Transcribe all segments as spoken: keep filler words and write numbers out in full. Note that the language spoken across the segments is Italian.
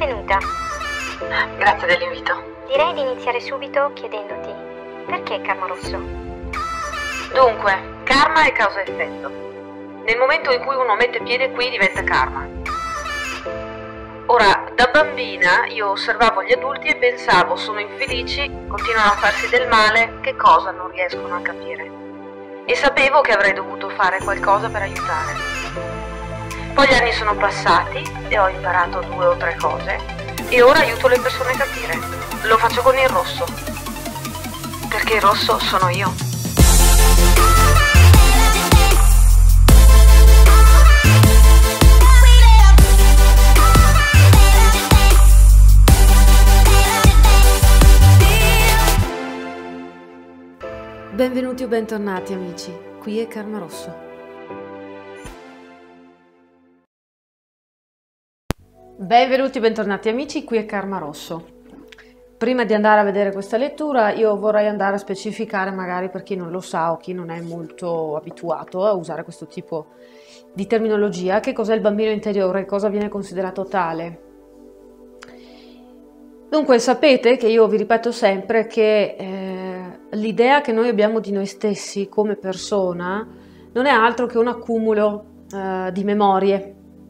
Benvenuta. Grazie dell'invito. Direi di iniziare subito chiedendoti perché Karma Rosso? Dunque, karma è causa-effetto. Nel momento in cui uno mette piede qui diventa karma. Ora, da bambina io osservavo gli adulti e pensavo, sono infelici, continuano a farsi del male, che cosa non riescono a capire. E sapevo che avrei dovuto fare qualcosa per aiutare. Poi gli anni sono passati e ho imparato due o tre cose e ora aiuto le persone a capire. Lo faccio con il rosso, perché il rosso sono io. Benvenuti o bentornati amici, qui è Karma Rosso. Benvenuti o bentornati amici, qui è Karma Rosso. Prima di andare a vedere questa lettura io vorrei andare a specificare, magari per chi non lo sa o chi non è molto abituato a usare questo tipo di terminologia, che cos'è il bambino interiore, cosa viene considerato tale. Dunque sapete che io vi ripeto sempre che eh, l'idea che noi abbiamo di noi stessi come persona non è altro che un accumulo eh, di memorie.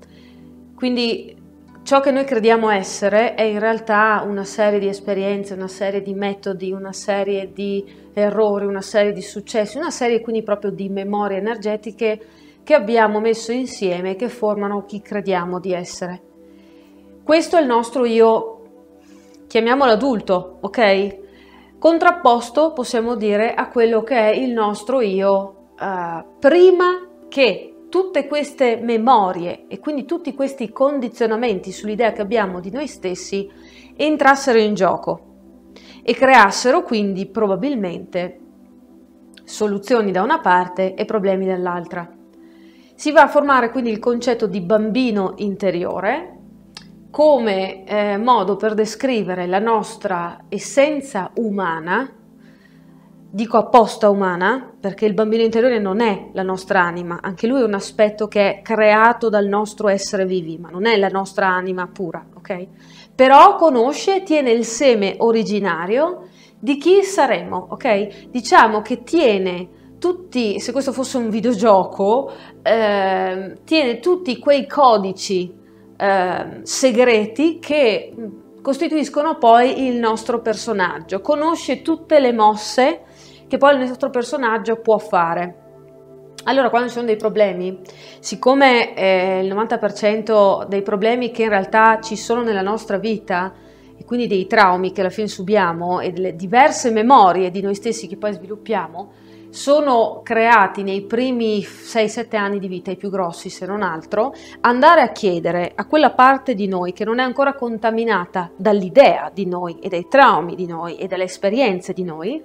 Quindi ciò che noi crediamo essere è in realtà una serie di esperienze, una serie di metodi, una serie di errori, una serie di successi, una serie quindi proprio di memorie energetiche che abbiamo messo insieme e che formano chi crediamo di essere. Questo è il nostro io, chiamiamolo adulto, ok? Contrapposto, possiamo dire, a quello che è il nostro io uh, prima che tutte queste memorie e quindi tutti questi condizionamenti sull'idea che abbiamo di noi stessi entrassero in gioco e creassero quindi probabilmente soluzioni da una parte e problemi dall'altra. Si va a formare quindi il concetto di bambino interiore come eh, modo per descrivere la nostra essenza umana. Dico apposta umana perché il bambino interiore non è la nostra anima, anche lui è un aspetto che è creato dal nostro essere vivi, ma non è la nostra anima pura, ok? Però conosce e tiene il seme originario di chi saremo, ok? Diciamo che tiene tutti, se questo fosse un videogioco, eh, tiene tutti quei codici eh, segreti che costituiscono poi il nostro personaggio, conosce tutte le mosse che poi il nostro personaggio può fare. Allora, quando ci sono dei problemi, siccome eh, il novanta per cento dei problemi che in realtà ci sono nella nostra vita, e quindi dei traumi che alla fine subiamo e delle diverse memorie di noi stessi che poi sviluppiamo, sono creati nei primi sei sette anni di vita, i più grossi se non altro, andare a chiedere a quella parte di noi che non è ancora contaminata dall'idea di noi e dai traumi di noi e dalle esperienze di noi,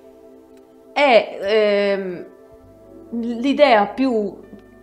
è ehm, l'idea più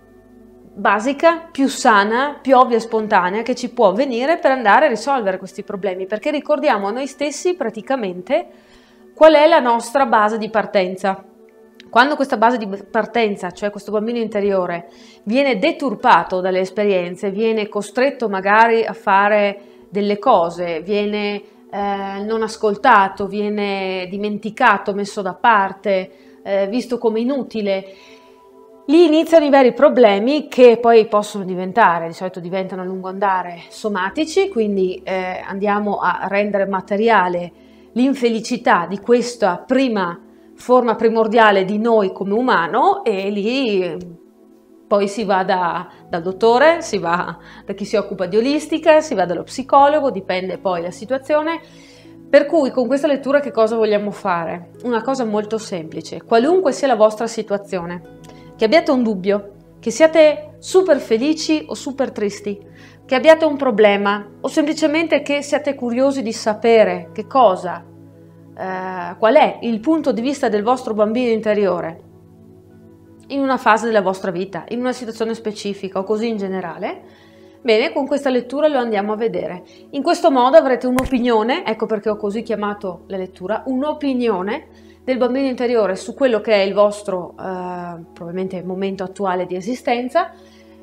basica, più sana, più ovvia e spontanea che ci può venire per andare a risolvere questi problemi, perché ricordiamo a noi stessi praticamente qual è la nostra base di partenza. Quando questa base di partenza, cioè questo bambino interiore, viene deturpato dalle esperienze, viene costretto magari a fare delle cose, viene eh, non ascoltato, viene dimenticato, messo da parte, eh, visto come inutile, lì iniziano i veri problemi che poi possono diventare, di solito diventano a lungo andare somatici, quindi eh, andiamo a rendere materiale l'infelicità di questa prima forma primordiale di noi come umano, e lì poi si va da, dal dottore, si va da chi si occupa di olistica, si va dallo psicologo, dipende poi la situazione. Per cui con questa lettura che cosa vogliamo fare? Una cosa molto semplice: qualunque sia la vostra situazione, che abbiate un dubbio, che siate super felici o super tristi, che abbiate un problema o semplicemente che siate curiosi di sapere che cosa, eh, qual è il punto di vista del vostro bambino interiore in una fase della vostra vita, in una situazione specifica o così in generale, bene, con questa lettura lo andiamo a vedere. In questo modo avrete un'opinione, ecco perché ho così chiamato la lettura, un'opinione del bambino interiore su quello che è il vostro eh, probabilmente momento attuale di esistenza,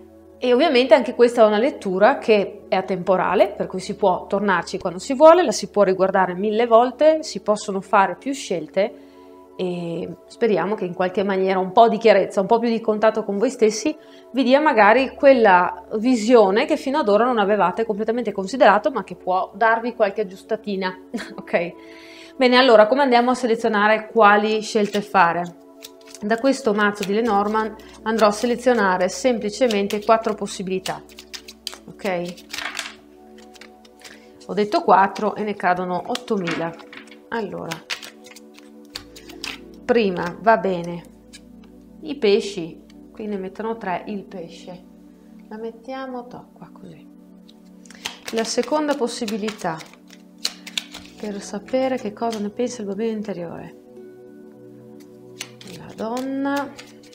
E ovviamente anche questa è una lettura che è atemporale, per cui si può tornarci quando si vuole, la si può riguardare mille volte, si possono fare più scelte e speriamo che in qualche maniera un po' di chiarezza, un po' più di contatto con voi stessi vi dia magari quella visione che fino ad ora non avevate completamente considerato, ma che può darvi qualche aggiustatina. Ok? Bene, allora come andiamo a selezionare quali scelte fare? Da questo mazzo di Lenormand andrò a selezionare semplicemente quattro possibilità, ok? Ho detto quattro e ne cadono ottomila. Allora, prima va bene, i pesci, qui ne mettono tre, il pesce, la mettiamo to, qua così. La seconda possibilità, per sapere che cosa ne pensa il bambino interiore. La donna,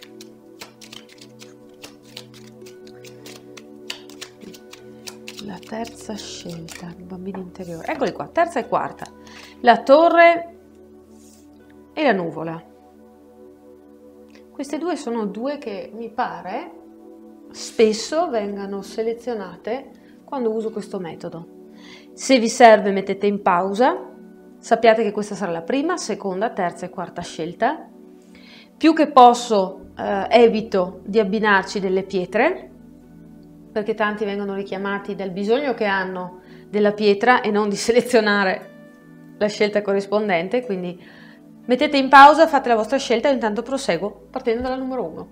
la terza scelta, il bambino interiore, eccoli qua, terza e quarta, la torre e la nuvola. Queste due sono due che mi pare spesso vengano selezionate quando uso questo metodo. Se vi serve mettete in pausa, sappiate che questa sarà la prima, seconda, terza e quarta scelta. Più che posso eh, evito di abbinarci delle pietre, perché tanti vengono richiamati dal bisogno che hanno della pietra e non di selezionare la scelta corrispondente, quindi mettete in pausa, fate la vostra scelta e intanto proseguo partendo dalla numero uno.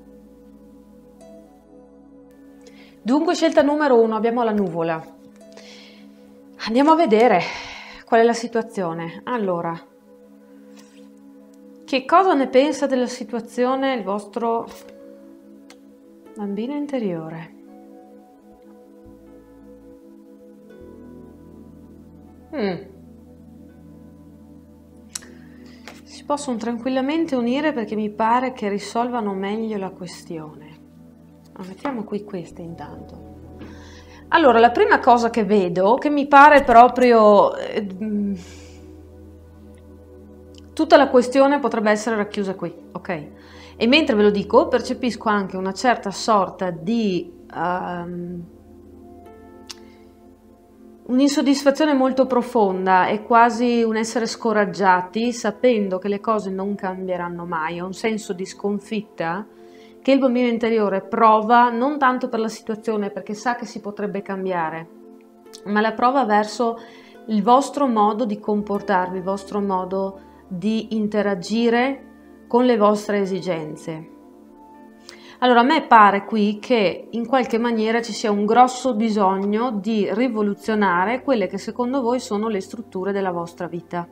Dunque scelta numero uno, abbiamo la nuvola. Andiamo a vedere qual è la situazione. Allora, che cosa ne pensa della situazione il vostro bambino interiore? Mm. Si possono tranquillamente unire perché mi pare che risolvano meglio la questione. Ah, mettiamo qui queste intanto. Allora, la prima cosa che vedo, che mi pare proprio... Eh, tutta la questione potrebbe essere racchiusa qui, ok? E mentre ve lo dico, percepisco anche una certa sorta di... Um, un'insoddisfazione molto profonda e quasi un essere scoraggiati, sapendo che le cose non cambieranno mai, un senso di sconfitta che il bambino interiore prova non tanto per la situazione, perché sa che si potrebbe cambiare, ma la prova verso il vostro modo di comportarvi, il vostro modo di interagire con le vostre esigenze. Allora, a me pare qui che in qualche maniera ci sia un grosso bisogno di rivoluzionare quelle che secondo voi sono le strutture della vostra vita.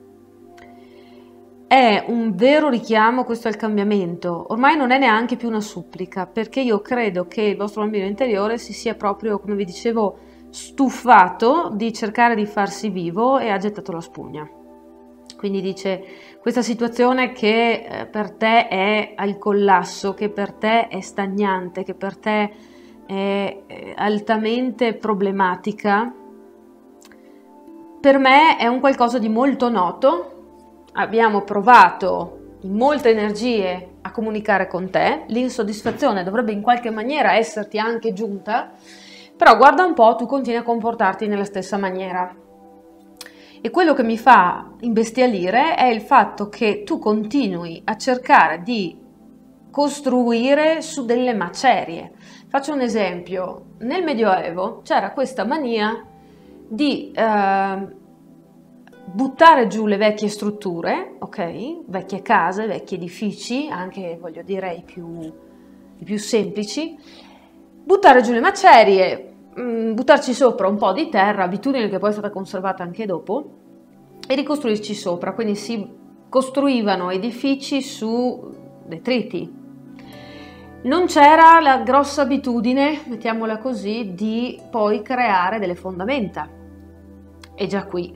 È un vero richiamo questo al cambiamento, ormai non è neanche più una supplica, perché io credo che il vostro bambino interiore si sia proprio, come vi dicevo, stufato di cercare di farsi vivo e ha gettato la spugna. Quindi dice, questa situazione che eh, per te è al collasso, che per te è stagnante, che per te è eh, altamente problematica, per me è un qualcosa di molto noto. Abbiamo provato in molte energie a comunicare con te, l'insoddisfazione dovrebbe in qualche maniera esserti anche giunta, però guarda un po', tu continui a comportarti nella stessa maniera. E quello che mi fa imbestialire è il fatto che tu continui a cercare di costruire su delle macerie. Faccio un esempio, nel Medioevo c'era questa mania di eh, buttare giù le vecchie strutture, ok? Vecchie case, vecchi edifici, anche voglio dire i più, i più semplici, buttare giù le macerie, buttarci sopra un po' di terra, abitudine che poi è stata conservata anche dopo, e ricostruirci sopra, quindi si costruivano edifici su detriti. Non c'era la grossa abitudine, mettiamola così, di poi creare delle fondamenta, e già qui.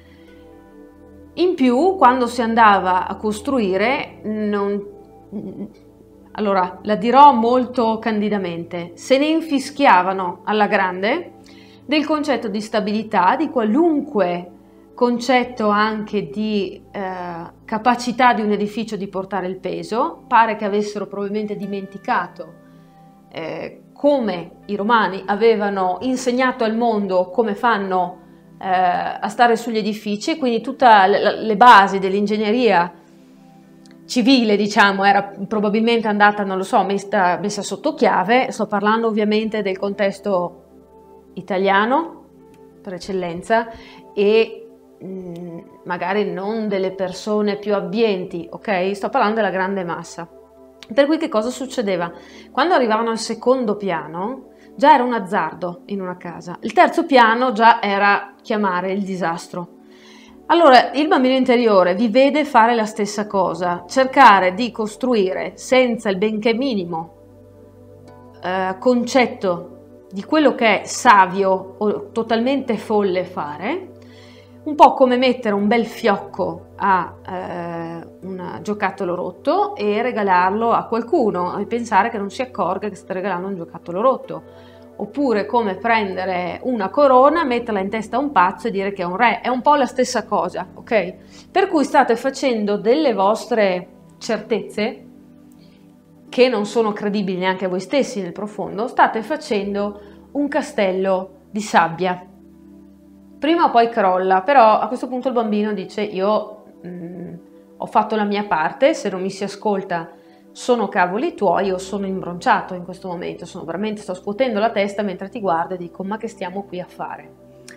In più, quando si andava a costruire, non... allora, la dirò molto candidamente, se ne infischiavano alla grande del concetto di stabilità, di qualunque concetto anche di eh, capacità di un edificio di portare il peso. Pare che avessero probabilmente dimenticato eh, come i romani avevano insegnato al mondo come fanno eh, a stare sugli edifici, quindi tutte le, le basi dell'ingegneria civile, diciamo, era probabilmente andata, non lo so, messa, messa sotto chiave. Sto parlando ovviamente del contesto italiano per eccellenza e mh, magari non delle persone più abbienti, ok? Sto parlando della grande massa. Per cui che cosa succedeva? Quando arrivavano al secondo piano già era un azzardo in una casa, il terzo piano già era chiamare il disastro. Allora il bambino interiore vi vede fare la stessa cosa, cercare di costruire senza il benché minimo eh, concetto di quello che è savio o totalmente folle fare, un po' come mettere un bel fiocco a eh, un giocattolo rotto e regalarlo a qualcuno e pensare che non si accorga che state regalando un giocattolo rotto, oppure come prendere una corona, metterla in testa a un pazzo e dire che è un re. È un po' la stessa cosa, ok? Per cui state facendo delle vostre certezze che non sono credibili neanche a voi stessi nel profondo, state facendo un castello di sabbia. Prima o poi crolla, però a questo punto il bambino dice io mh, ho fatto la mia parte, se non mi si ascolta sono cavoli tuoi, io sono imbronciato in questo momento, sono veramente, sto scuotendo la testa mentre ti guardo e dico ma che stiamo qui a fare?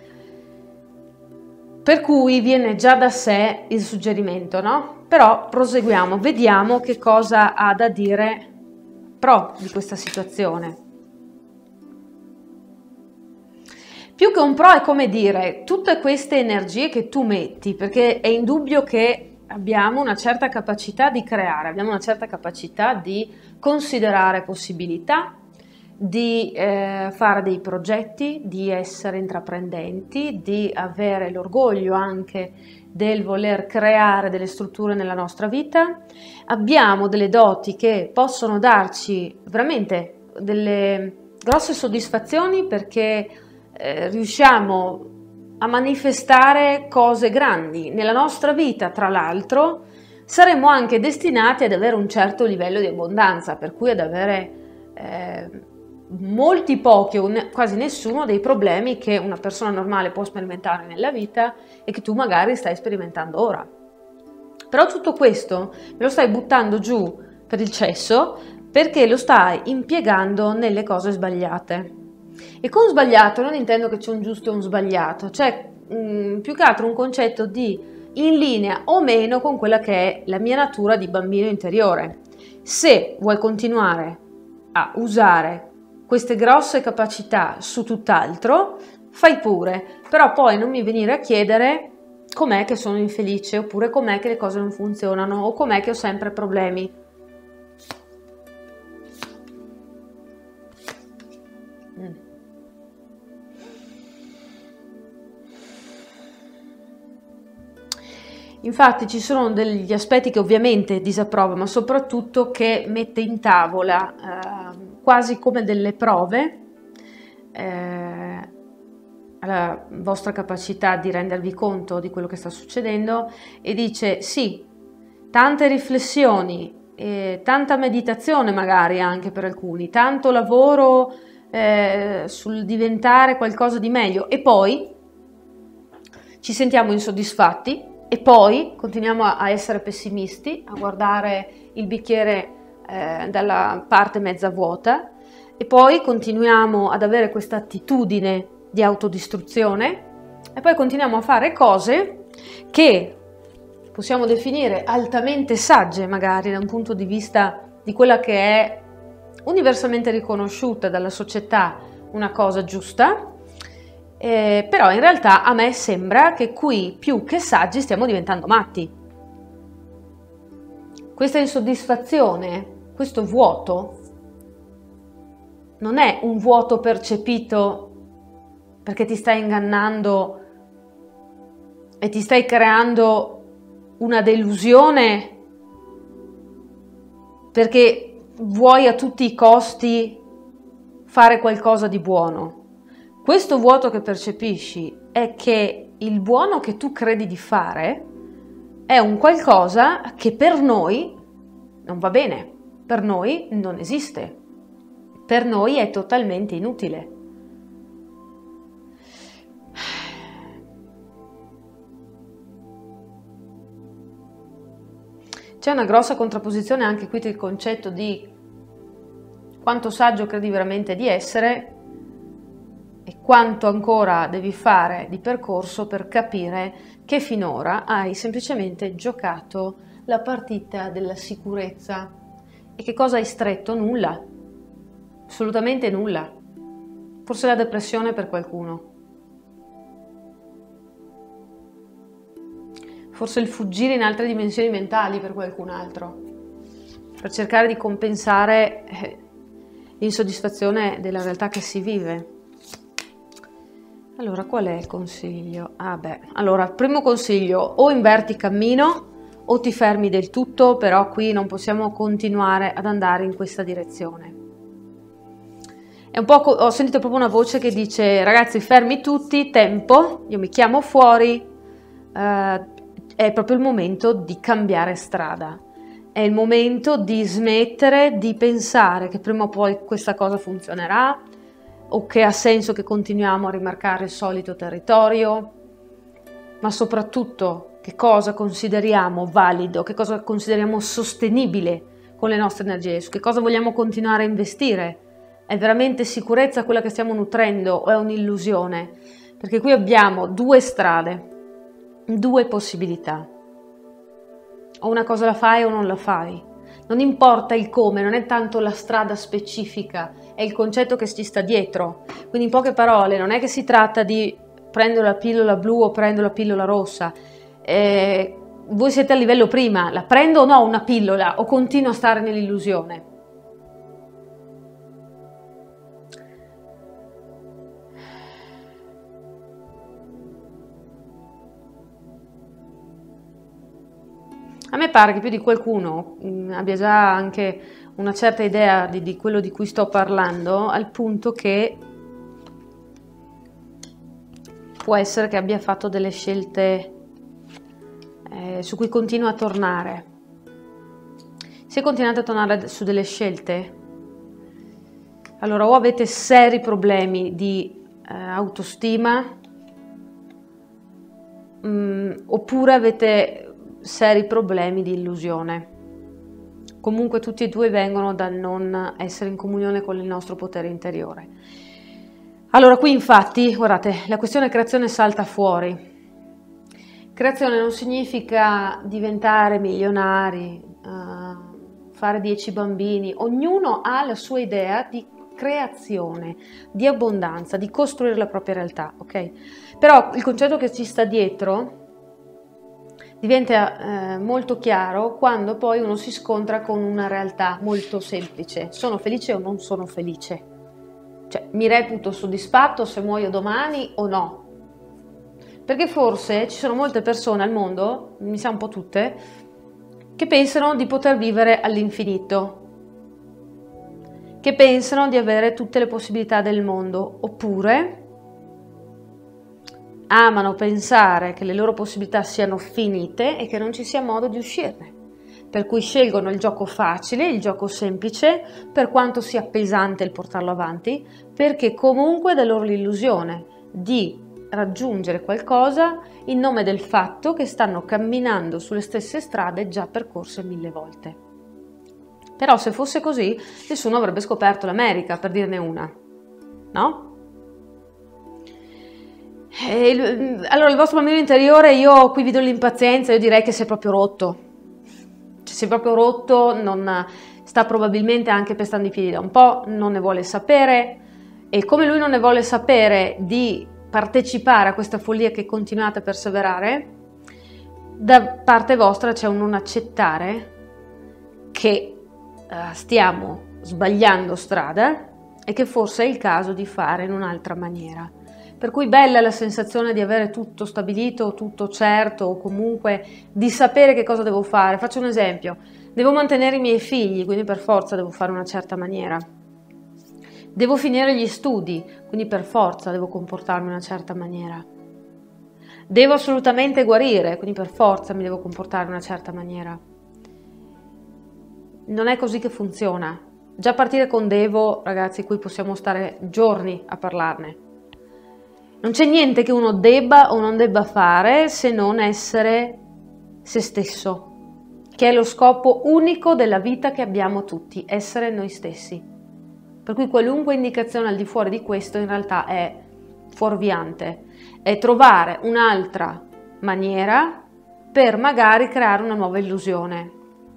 Per cui viene già da sé il suggerimento, no? Però proseguiamo, vediamo che cosa ha da dire pro di questa situazione. Più che un pro è come dire, tutte queste energie che tu metti, perché è indubbio che abbiamo una certa capacità di creare, abbiamo una certa capacità di considerare possibilità, di eh, fare dei progetti, di essere intraprendenti, di avere l'orgoglio anche del voler creare delle strutture nella nostra vita. Abbiamo delle doti che possono darci veramente delle grosse soddisfazioni perché eh, riusciamo a manifestare cose grandi nella nostra vita. Tra l'altro saremo anche destinati ad avere un certo livello di abbondanza, per cui ad avere eh, molti pochi o ne- quasi nessuno dei problemi che una persona normale può sperimentare nella vita e che tu magari stai sperimentando ora. Però tutto questo me lo stai buttando giù per il cesso perché lo stai impiegando nelle cose sbagliate. E con sbagliato non intendo che c'è un giusto e un sbagliato, c'è mh, più che altro un concetto di in linea o meno con quella che è la mia natura di bambino interiore. Se vuoi continuare a usare queste grosse capacità su tutt'altro, fai pure, però poi non mi venire a chiedere com'è che sono infelice, oppure com'è che le cose non funzionano, o com'è che ho sempre problemi. Infatti ci sono degli aspetti che ovviamente disapprovo, ma soprattutto che mette in tavola eh, quasi come delle prove eh, alla vostra capacità di rendervi conto di quello che sta succedendo e dice sì, tante riflessioni, eh, tanta meditazione magari anche per alcuni, tanto lavoro eh, sul diventare qualcosa di meglio e poi ci sentiamo insoddisfatti. E poi continuiamo a essere pessimisti, a guardare il bicchiere eh, dalla parte mezza vuota e poi continuiamo ad avere questa attitudine di autodistruzione e poi continuiamo a fare cose che possiamo definire altamente sagge magari da un punto di vista di quella che è universalmente riconosciuta dalla società una cosa giusta. Eh, però in realtà a me sembra che qui più che saggi stiamo diventando matti. Questa insoddisfazione, questo vuoto, non è un vuoto percepito perché ti stai ingannando e ti stai creando una delusione perché vuoi a tutti i costi fare qualcosa di buono. Questo vuoto che percepisci è che il buono che tu credi di fare è un qualcosa che per noi non va bene, per noi non esiste. per noi è totalmente inutile. C'è una grossa contrapposizione anche qui del concetto di quanto saggio credi veramente di essere e quanto ancora devi fare di percorso per capire che finora hai semplicemente giocato la partita della sicurezza. E che cosa hai stretto? Nulla, assolutamente nulla. Forse la depressione per qualcuno, forse il fuggire in altre dimensioni mentali per qualcun altro, per cercare di compensare l'insoddisfazione della realtà che si vive. Allora, qual è il consiglio? Ah beh, allora, primo consiglio, o inverti cammino o ti fermi del tutto, però qui non possiamo continuare ad andare in questa direzione. È un po', ho sentito proprio una voce che dice: ragazzi, fermi tutti, tempo, io mi chiamo fuori, eh, è proprio il momento di cambiare strada. È il momento di smettere di pensare che prima o poi questa cosa funzionerà o che ha senso che continuiamo a rimarcare il solito territorio, ma soprattutto che cosa consideriamo valido, che cosa consideriamo sostenibile con le nostre energie, su che cosa vogliamo continuare a investire. È veramente sicurezza quella che stiamo nutrendo o è un'illusione? Perché qui abbiamo due strade, due possibilità. O una cosa la fai o non la fai. Non importa il come, non è tanto la strada specifica, è il concetto che ci sta dietro. Quindi in poche parole non è che si tratta di prendo la pillola blu o prendo la pillola rossa. Eh, voi siete a livello prima, la prendo o no una pillola o continuo a stare nell'illusione? A me pare che più di qualcuno mh, abbia già anche una certa idea di, di quello di cui sto parlando, al punto che può essere che abbia fatto delle scelte eh, su cui continua a tornare. Se continuate a tornare su delle scelte, allora o avete seri problemi di eh, autostima, mh, oppure avete seri problemi di illusione. Comunque tutti e due vengono dal non essere in comunione con il nostro potere interiore. Allora qui infatti, guardate, la questione creazione salta fuori. Creazione non significa diventare milionari, uh, fare dieci bambini. Ognuno ha la sua idea di creazione, di abbondanza, di costruire la propria realtà, ok? Però il concetto che ci sta dietro diventa eh, molto chiaro quando poi uno si scontra con una realtà molto semplice. Sono felice o non sono felice? Cioè, mi reputo soddisfatto se muoio domani o no? Perché forse ci sono molte persone al mondo, mi sa un po' tutte, che pensano di poter vivere all'infinito, che pensano di avere tutte le possibilità del mondo, oppure amano pensare che le loro possibilità siano finite e che non ci sia modo di uscirne, per cui scelgono il gioco facile, il gioco semplice, per quanto sia pesante il portarlo avanti, perché comunque dà loro l'illusione di raggiungere qualcosa in nome del fatto che stanno camminando sulle stesse strade già percorse mille volte. Però se fosse così, nessuno avrebbe scoperto l'America, per dirne una, no? E il, allora il vostro bambino interiore, io qui vedo l'impazienza, io direi che si è proprio rotto, cioè si è proprio rotto, non, sta probabilmente anche pestando i piedi da un po', non ne vuole sapere, e come lui non ne vuole sapere di partecipare a questa follia che continuate a perseverare, da parte vostra c'è un non accettare che uh, stiamo sbagliando strada e che forse è il caso di fare in un'altra maniera. Per cui bella la sensazione di avere tutto stabilito, tutto certo, o comunque di sapere che cosa devo fare. Faccio un esempio: devo mantenere i miei figli, quindi per forza devo fare una certa maniera. Devo finire gli studi, quindi per forza devo comportarmi in una certa maniera. Devo assolutamente guarire, quindi per forza mi devo comportare in una certa maniera. Non è così che funziona. Già partire con devo, ragazzi, qui possiamo stare giorni a parlarne. Non c'è niente che uno debba o non debba fare se non essere se stesso, che è lo scopo unico della vita che abbiamo tutti, essere noi stessi. Per cui qualunque indicazione al di fuori di questo in realtà è fuorviante, è trovare un'altra maniera per magari creare una nuova illusione.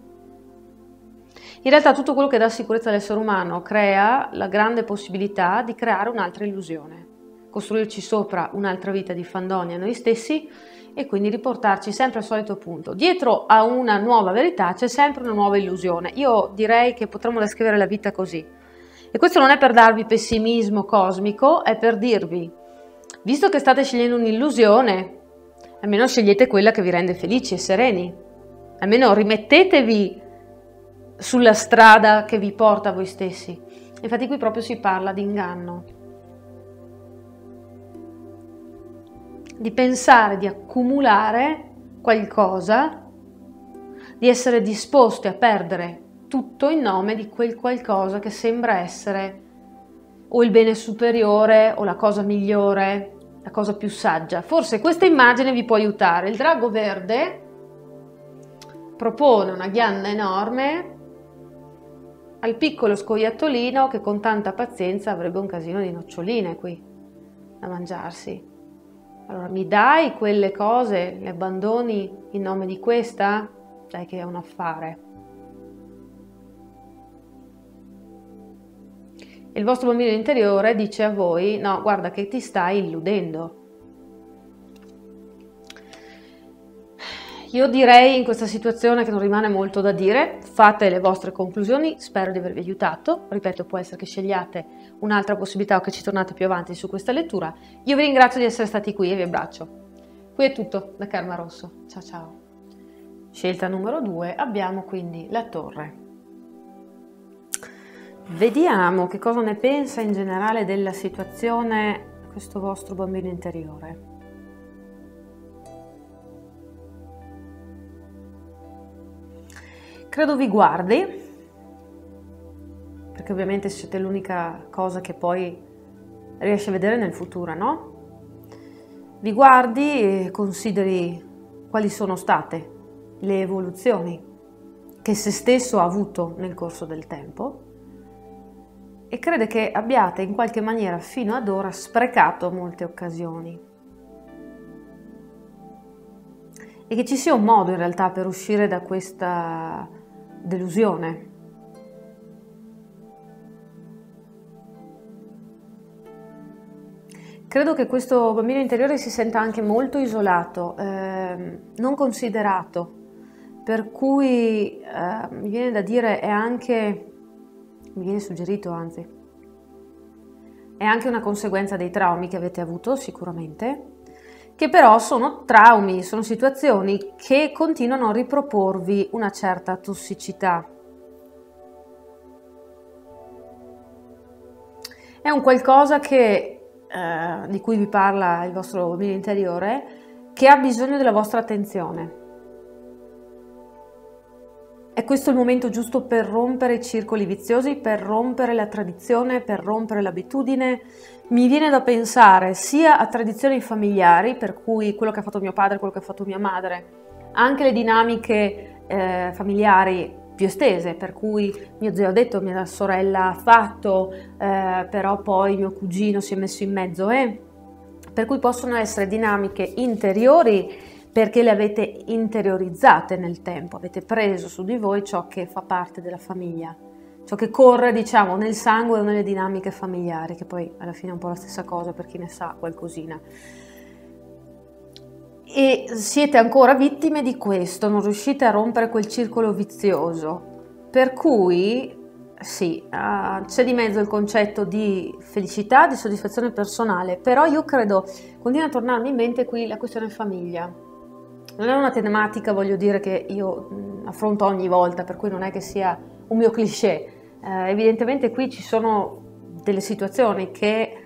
In realtà tutto quello che dà sicurezza all'essere umano crea la grande possibilità di creare un'altra illusione, costruirci sopra un'altra vita di fandonia a noi stessi e quindi riportarci sempre al solito punto. Dietro a una nuova verità c'è sempre una nuova illusione. Io direi che potremmo descrivere la vita così. E questo non è per darvi pessimismo cosmico, è per dirvi, visto che state scegliendo un'illusione, almeno scegliete quella che vi rende felici e sereni. Almeno rimettetevi sulla strada che vi porta a voi stessi. Infatti qui proprio si parla di inganno, di pensare di accumulare qualcosa, di essere disposti a perdere tutto in nome di quel qualcosa che sembra essere o il bene superiore o la cosa migliore, la cosa più saggia. Forse questa immagine vi può aiutare. Il drago verde propone una ghianda enorme al piccolo scoiattolino che con tanta pazienza avrebbe un casino di noccioline qui da mangiarsi. Allora, mi dai quelle cose, le abbandoni in nome di questa? Dai che è un affare. E il vostro bambino interiore dice a voi, no, guarda che ti stai illudendo. Io direi in questa situazione che non rimane molto da dire, fate le vostre conclusioni, spero di avervi aiutato, ripeto, può essere che scegliate un'altra possibilità o che ci tornate più avanti su questa lettura. Io vi ringrazio di essere stati qui e vi abbraccio. Qui è tutto da Karma Rosso, ciao ciao. Scelta numero due, abbiamo quindi la torre. Vediamo che cosa ne pensa in generale della situazione questo vostro bambino interiore. Credo vi guardi, perché ovviamente siete l'unica cosa che poi riesce a vedere nel futuro, no? Vi guardi e consideri quali sono state le evoluzioni che se stesso ha avuto nel corso del tempo e crede che abbiate in qualche maniera fino ad ora sprecato molte occasioni e che ci sia un modo in realtà per uscire da questa delusione. Credo che questo bambino interiore si senta anche molto isolato, eh, non considerato, per cui eh, mi viene da dire è anche, mi viene suggerito anzi, è anche una conseguenza dei traumi che avete avuto sicuramente, che però sono traumi, sono situazioni che continuano a riproporvi una certa tossicità. È un qualcosa che, eh, di cui vi parla il vostro bambino interiore, che ha bisogno della vostra attenzione. È questo il momento giusto per rompere i circoli viziosi, per rompere la tradizione, per rompere l'abitudine. Mi viene da pensare sia a tradizioni familiari, per cui quello che ha fatto mio padre, quello che ha fatto mia madre, anche le dinamiche eh, familiari più estese, per cui mio zio ha detto, mia sorella ha fatto, eh, però poi mio cugino si è messo in mezzo, eh? Per cui possono essere dinamiche interiori perché le avete interiorizzate nel tempo, avete preso su di voi ciò che fa parte della famiglia, ciò che corre, diciamo, nel sangue o nelle dinamiche familiari, che poi alla fine è un po' la stessa cosa per chi ne sa qualcosina. E siete ancora vittime di questo, non riuscite a rompere quel circolo vizioso, per cui sì, uh, c'è di mezzo il concetto di felicità, di soddisfazione personale, però io credo, continua a tornarmi in mente qui la questione famiglia. Non è una tematica, voglio dire, che io mh, affronto ogni volta, per cui non è che sia un mio cliché. Eh, evidentemente qui ci sono delle situazioni che...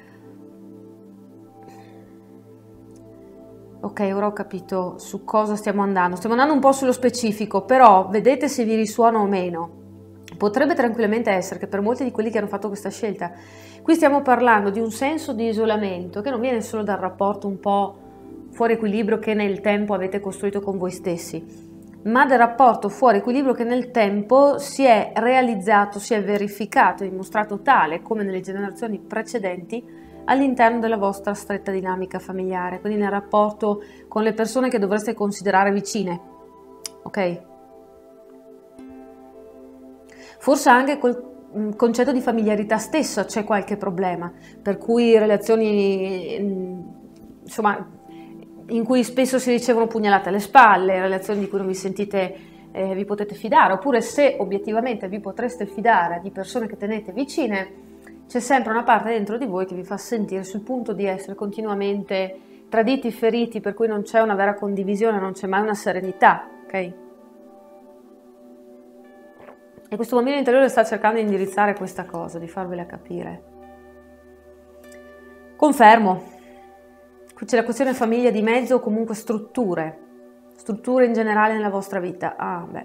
Ok, ora ho capito su cosa stiamo andando. Stiamo andando un po' sullo specifico, però vedete se vi risuona o meno. Potrebbe tranquillamente essere che per molti di quelli che hanno fatto questa scelta, qui stiamo parlando di un senso di isolamento che non viene solo dal rapporto un po' fuori equilibrio che nel tempo avete costruito con voi stessi, ma del rapporto fuori equilibrio che nel tempo si è realizzato, si è verificato, dimostrato tale come nelle generazioni precedenti all'interno della vostra stretta dinamica familiare, quindi nel rapporto con le persone che dovreste considerare vicine, ok? Forse anche col concetto di familiarità stesso c'è qualche problema, per cui relazioni, insomma, in cui spesso si ricevono pugnalate alle spalle, relazioni di cui non vi sentite, eh, vi potete fidare, oppure se obiettivamente vi potreste fidare di persone che tenete vicine, c'è sempre una parte dentro di voi che vi fa sentire sul punto di essere continuamente traditi, feriti, per cui non c'è una vera condivisione, non c'è mai una serenità, ok? E questo bambino interiore sta cercando di indirizzare questa cosa, di farvela capire. Confermo, qui c'è la questione famiglia di mezzo o comunque strutture, strutture in generale nella vostra vita. Ah, beh,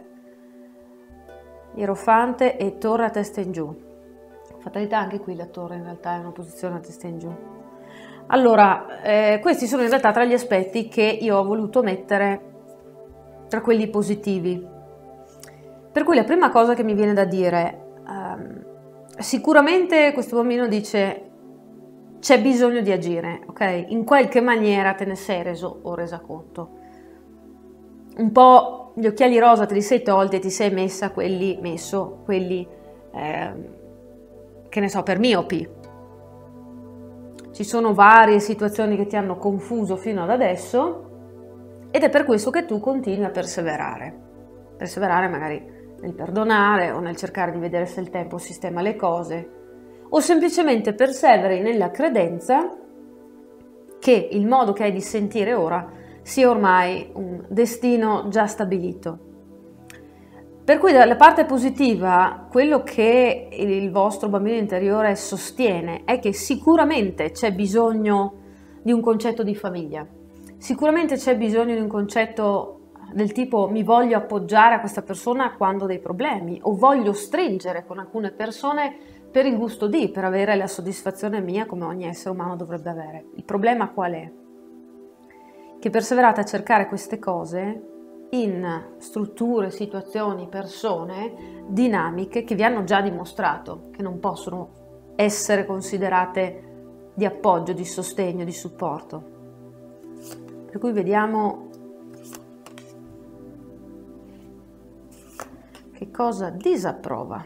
Ierofante e torre a testa in giù. Fatalità anche qui la torre in realtà è una posizione a testa in giù. Allora, eh, questi sono in realtà tra gli aspetti che io ho voluto mettere tra quelli positivi. Per cui la prima cosa che mi viene da dire, um, sicuramente questo bambino dice c'è bisogno di agire, ok? In qualche maniera te ne sei reso o resa conto. Un po' gli occhiali rosa te li sei tolti e ti sei messa quelli, messo quelli, eh, che ne so, per miopi. Ci sono varie situazioni che ti hanno confuso fino ad adesso ed è per questo che tu continui a perseverare. Perseverare magari nel perdonare o nel cercare di vedere se il tempo sistema le cose o semplicemente perseveri nella credenza che il modo che hai di sentire ora sia ormai un destino già stabilito. Per cui dalla parte positiva, quello che il vostro bambino interiore sostiene è che sicuramente c'è bisogno di un concetto di famiglia, sicuramente c'è bisogno di un concetto del tipo mi voglio appoggiare a questa persona quando ho dei problemi o voglio stringere con alcune persone per il gusto di, per avere la soddisfazione mia come ogni essere umano dovrebbe avere. Il problema qual è? Che perseverate a cercare queste cose in strutture, situazioni, persone, dinamiche che vi hanno già dimostrato che non possono essere considerate di appoggio, di sostegno, di supporto. Per cui vediamo che cosa disapprova.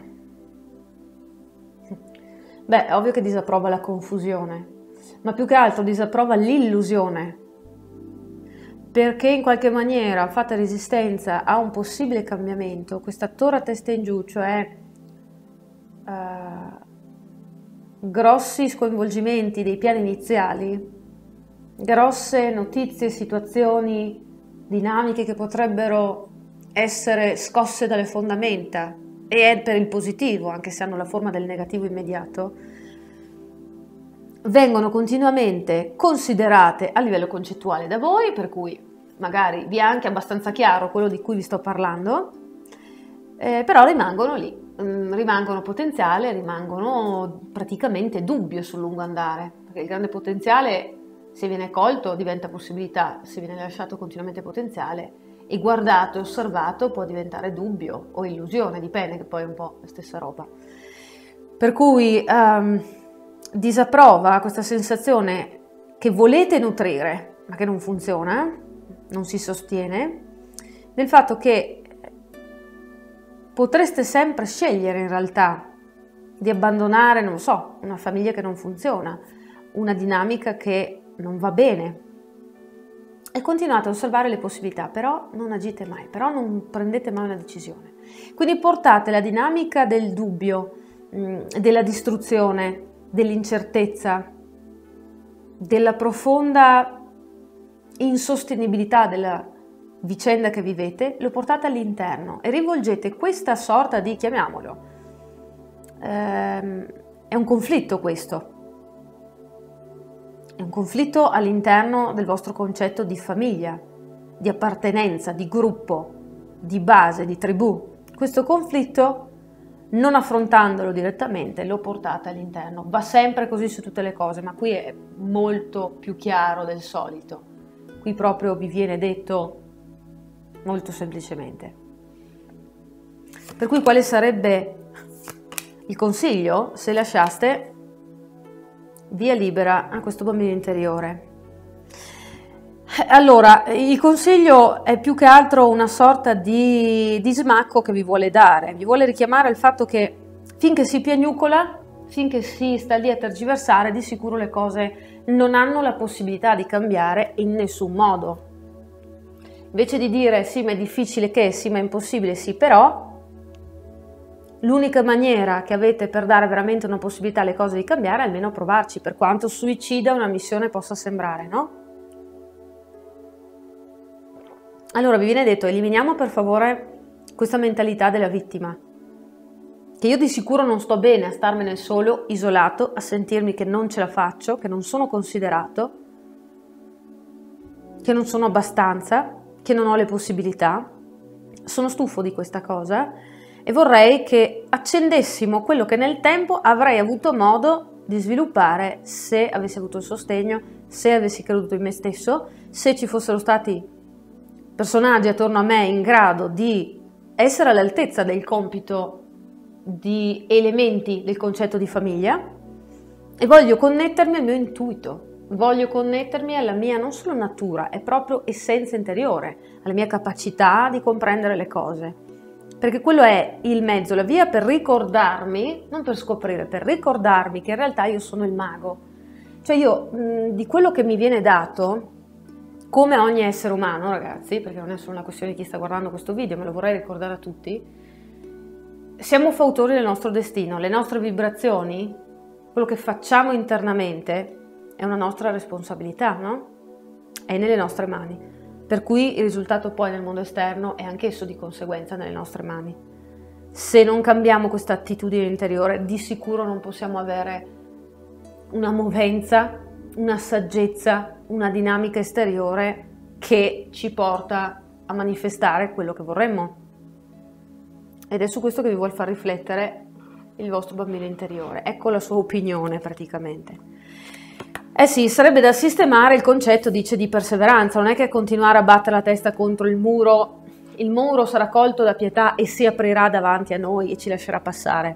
Beh, è ovvio che disapprova la confusione, ma più che altro disapprova l'illusione, perché in qualche maniera fate resistenza a un possibile cambiamento. Questa torre a testa in giù, cioè uh, grossi sconvolgimenti dei piani iniziali, grosse notizie, situazioni, dinamiche che potrebbero essere scosse dalle fondamenta, e è per il positivo, anche se hanno la forma del negativo immediato, vengono continuamente considerate a livello concettuale da voi, per cui magari vi è anche abbastanza chiaro quello di cui vi sto parlando, eh, però rimangono lì, mm, rimangono potenziale, rimangono praticamente dubbio sul lungo andare, perché il grande potenziale, se viene colto, diventa possibilità, se viene lasciato continuamente potenziale, e guardato e osservato può diventare dubbio o illusione, dipende, che poi è un po' la stessa roba. Per cui um, disapprova questa sensazione che volete nutrire, ma che non funziona, non si sostiene, del fatto che potreste sempre scegliere in realtà di abbandonare, non so, una famiglia che non funziona, una dinamica che non va bene, e continuate a osservare le possibilità, però non agite mai, però non prendete mai una decisione. Quindi portate la dinamica del dubbio, della distruzione, dell'incertezza, della profonda insostenibilità della vicenda che vivete, lo portate all'interno e rivolgete questa sorta di, chiamiamolo, ehm, è un conflitto questo. È un conflitto all'interno del vostro concetto di famiglia, di appartenenza, di gruppo, di base, di tribù. Questo conflitto non affrontandolo direttamente lo portate all'interno. Va sempre così su tutte le cose, ma qui è molto più chiaro del solito. Qui proprio vi viene detto molto semplicemente. Per cui quale sarebbe il consiglio se lasciaste via libera a questo bambino interiore? Allora, il consiglio è più che altro una sorta di, di smacco che vi vuole dare, vi vuole richiamare al fatto che finché si piagnucola, finché si sta lì a tergiversare, di sicuro le cose non hanno la possibilità di cambiare in nessun modo. Invece di dire sì ma è difficile che, sì ma è impossibile, sì però, l'unica maniera che avete per dare veramente una possibilità alle cose di cambiare è almeno provarci, per quanto suicida una missione possa sembrare, no? Allora vi viene detto, eliminiamo per favore questa mentalità della vittima, che io di sicuro non sto bene a starmene solo, isolato, a sentirmi che non ce la faccio, che non sono considerato, che non sono abbastanza, che non ho le possibilità. Sono stufo di questa cosa e vorrei che accendessimo quello che nel tempo avrei avuto modo di sviluppare se avessi avuto il sostegno, se avessi creduto in me stesso, se ci fossero stati personaggi attorno a me in grado di essere all'altezza del compito di elementi del concetto di famiglia. E voglio connettermi al mio intuito, voglio connettermi alla mia non solo natura, è proprio essenza interiore, alla mia capacità di comprendere le cose, perché quello è il mezzo, la via per ricordarmi, non per scoprire, per ricordarmi che in realtà io sono il mago. Cioè io mh, di quello che mi viene dato, come ogni essere umano, ragazzi, perché non è solo una questione di chi sta guardando questo video, me lo vorrei ricordare a tutti, siamo fautori del nostro destino, le nostre vibrazioni, quello che facciamo internamente è una nostra responsabilità, no? È nelle nostre mani, per cui il risultato poi nel mondo esterno è anch'esso di conseguenza nelle nostre mani. Se non cambiamo questa attitudine interiore, di sicuro non possiamo avere una movenza, una saggezza, una dinamica esteriore che ci porta a manifestare quello che vorremmo. Ed è su questo che vi vuol far riflettere il vostro bambino interiore. Ecco la sua opinione praticamente. Eh sì, sarebbe da sistemare il concetto, dice, di perseveranza. Non è che continuare a battere la testa contro il muro, il muro sarà colto da pietà e si aprirà davanti a noi e ci lascerà passare.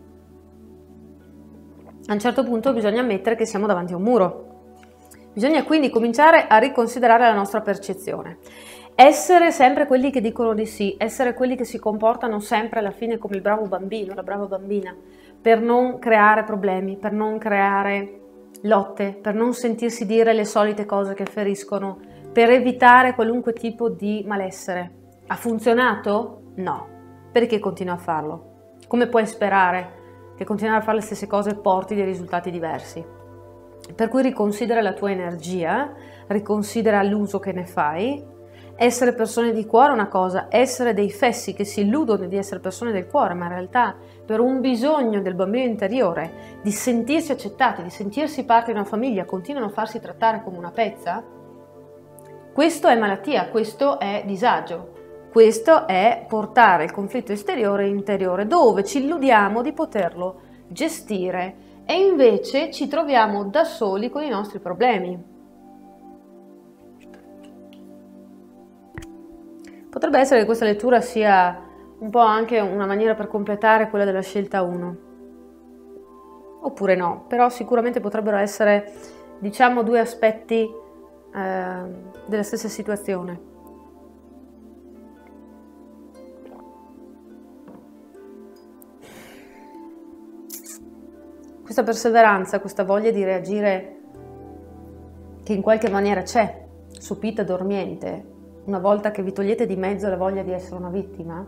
A un certo punto bisogna ammettere che siamo davanti a un muro. Bisogna quindi cominciare a riconsiderare la nostra percezione. Essere sempre quelli che dicono di sì, essere quelli che si comportano sempre alla fine come il bravo bambino, la brava bambina, per non creare problemi, per non creare lotte, per non sentirsi dire le solite cose che feriscono, per evitare qualunque tipo di malessere. Ha funzionato? No. Perché continua a farlo? Come puoi sperare che continuare a fare le stesse cose porti dei risultati diversi? Per cui riconsidera la tua energia, riconsidera l'uso che ne fai. Essere persone di cuore è una cosa, essere dei fessi che si illudono di essere persone del cuore, ma in realtà per un bisogno del bambino interiore di sentirsi accettati, di sentirsi parte di una famiglia, continuano a farsi trattare come una pezza. Questo è malattia, questo è disagio, questo è portare il conflitto esteriore e interiore, dove ci illudiamo di poterlo gestire e invece ci troviamo da soli con i nostri problemi. Potrebbe essere che questa lettura sia un po' anche una maniera per completare quella della scelta uno. Oppure no, però sicuramente potrebbero essere, diciamo, due aspetti eh, della stessa situazione. Questa perseveranza, questa voglia di reagire che in qualche maniera c'è, sopita, dormiente, una volta che vi togliete di mezzo la voglia di essere una vittima,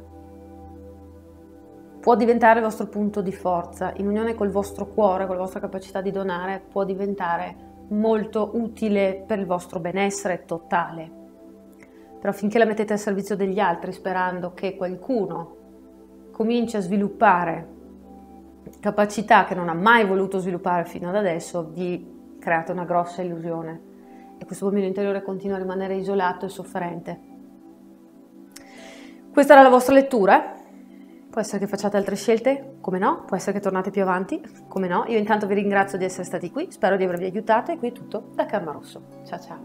può diventare il vostro punto di forza. In unione col vostro cuore, con la vostra capacità di donare, può diventare molto utile per il vostro benessere totale. Però finché la mettete al servizio degli altri, sperando che qualcuno cominci a sviluppare capacità che non ha mai voluto sviluppare fino ad adesso, vi create una grossa illusione. E questo bambino interiore continua a rimanere isolato e sofferente. Questa era la vostra lettura. Può essere che facciate altre scelte, come no, può essere che tornate più avanti, come no. Io intanto vi ringrazio di essere stati qui, spero di avervi aiutato e qui è tutto da Karma Rosso. Ciao ciao.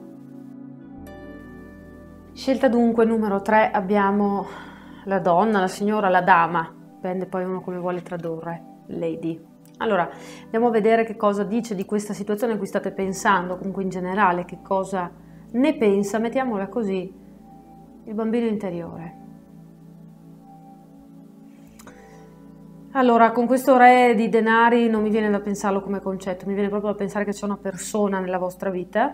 Scelta dunque numero tre, abbiamo la donna, la signora, la dama, dipende poi uno come vuole tradurre, lady. Allora, andiamo a vedere che cosa dice di questa situazione a cui state pensando, comunque in generale, che cosa ne pensa, mettiamola così, il bambino interiore. Allora, con questo re di denari non mi viene da pensarlo come concetto, mi viene proprio da pensare che c'è una persona nella vostra vita,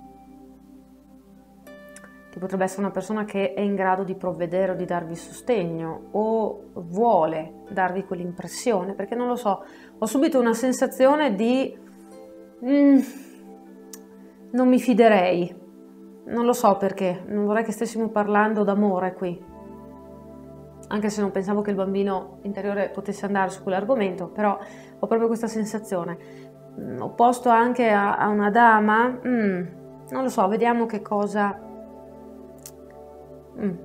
che potrebbe essere una persona che è in grado di provvedere o di darvi sostegno o vuole darvi quell'impressione, perché non lo so, ho subito una sensazione di mm, non mi fiderei, non lo so perché, non vorrei che stessimo parlando d'amore qui. Anche se non pensavo che il bambino interiore potesse andare su quell'argomento, però ho proprio questa sensazione. Mm, opposto anche a, a una dama, mm, non lo so, vediamo che cosa... Mm.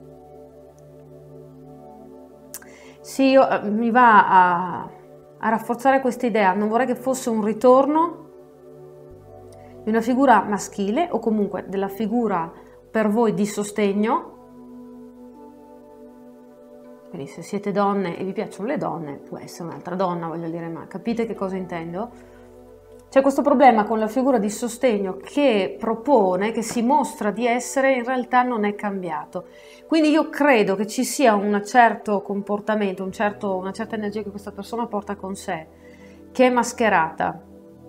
Sì, io, mi va a, a rafforzare questa idea, non vorrei che fosse un ritorno di una figura maschile o comunque della figura per voi di sostegno. Quindi se siete donne e vi piacciono le donne, può essere un'altra donna, voglio dire, ma capite che cosa intendo? C'è questo problema con la figura di sostegno che propone, che si mostra di essere, in realtà non è cambiato. Quindi io credo che ci sia un certo comportamento, un certo, una certa energia che questa persona porta con sé, che è mascherata.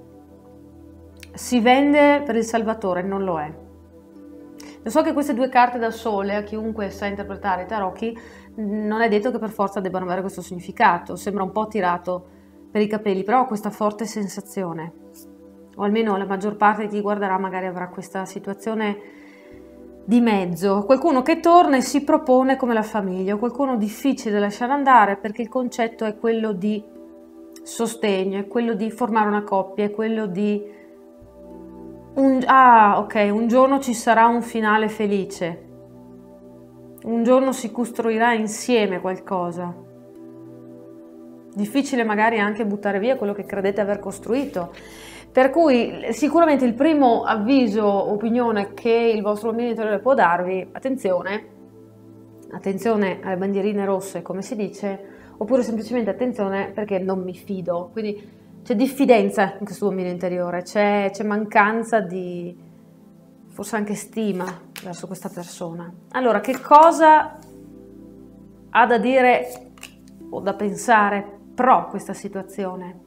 Si vende per il Salvatore, non lo è. Io so che queste due carte da sole, a chiunque sa interpretare i tarocchi, non è detto che per forza debbano avere questo significato, sembra un po' tirato per i capelli, però ho questa forte sensazione, o almeno la maggior parte di chi guarderà magari avrà questa situazione di mezzo, qualcuno che torna e si propone come la famiglia, o qualcuno difficile da lasciare andare perché il concetto è quello di sostegno, è quello di formare una coppia, è quello di... Un, ah, ok, un giorno ci sarà un finale felice, un giorno si costruirà insieme qualcosa. Difficile magari anche buttare via quello che credete aver costruito. Per cui sicuramente il primo avviso, opinione che il vostro bambino interiore può darvi, attenzione, attenzione alle bandierine rosse, come si dice, oppure semplicemente attenzione perché non mi fido. Quindi c'è diffidenza in questo bambino interiore, c'è mancanza di, forse anche stima verso questa persona. Allora, che cosa ha da dire o da pensare pro questa situazione?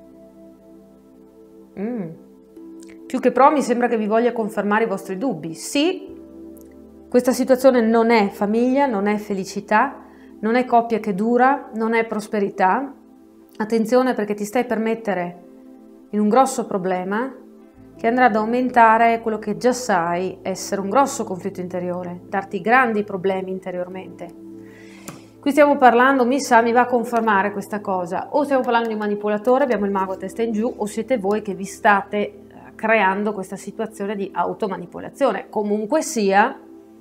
Mm. Più che pro mi sembra che vi voglia confermare i vostri dubbi. Sì, questa situazione non è famiglia, non è felicità, non è coppia che dura, non è prosperità. Attenzione perché ti stai per mettere in un grosso problema che andrà ad aumentare quello che già sai essere un grosso conflitto interiore, darti grandi problemi interiormente. Qui stiamo parlando, mi sa, mi va a confermare questa cosa, o stiamo parlando di un manipolatore, abbiamo il mago a testa in giù, o siete voi che vi state creando questa situazione di automanipolazione. Comunque sia,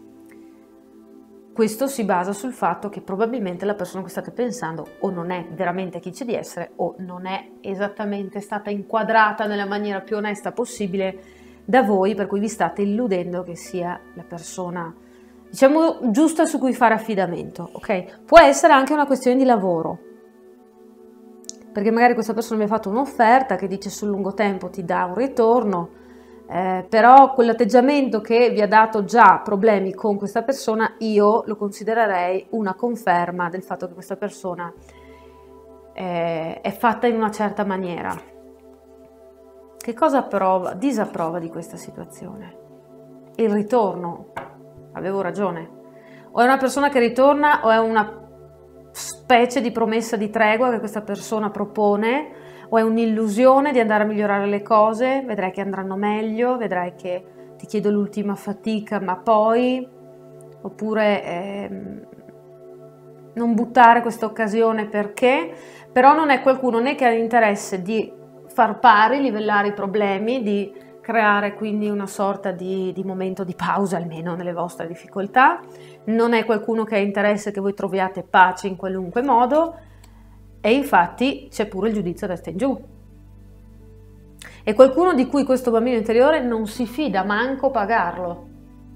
questo si basa sul fatto che probabilmente la persona a cui state pensando o non è veramente chi dice di essere o non è esattamente stata inquadrata nella maniera più onesta possibile da voi, per cui vi state illudendo che sia la persona, diciamo, giusta su cui fare affidamento, ok? Può essere anche una questione di lavoro, perché magari questa persona vi ha fatto un'offerta che dice sul lungo tempo ti dà un ritorno, Eh, però quell'atteggiamento che vi ha dato già problemi con questa persona, io lo considererei una conferma del fatto che questa persona eh, è fatta in una certa maniera. Che cosa approva, disapprova di questa situazione? Il ritorno. Avevo ragione. O è una persona che ritorna o è una specie di promessa di tregua che questa persona propone, o è un'illusione di andare a migliorare le cose, vedrai che andranno meglio, vedrai che ti chiedo l'ultima fatica, ma poi, oppure ehm, non buttare questa occasione perché, però non è qualcuno né che ha interesse di far pari, livellare i problemi, di creare quindi una sorta di, di momento di pausa almeno nelle vostre difficoltà, non è qualcuno che ha interesse che voi troviate pace in qualunque modo, e infatti c'è pure il giudizio a destra in giù. È qualcuno di cui questo bambino interiore non si fida manco pagarlo.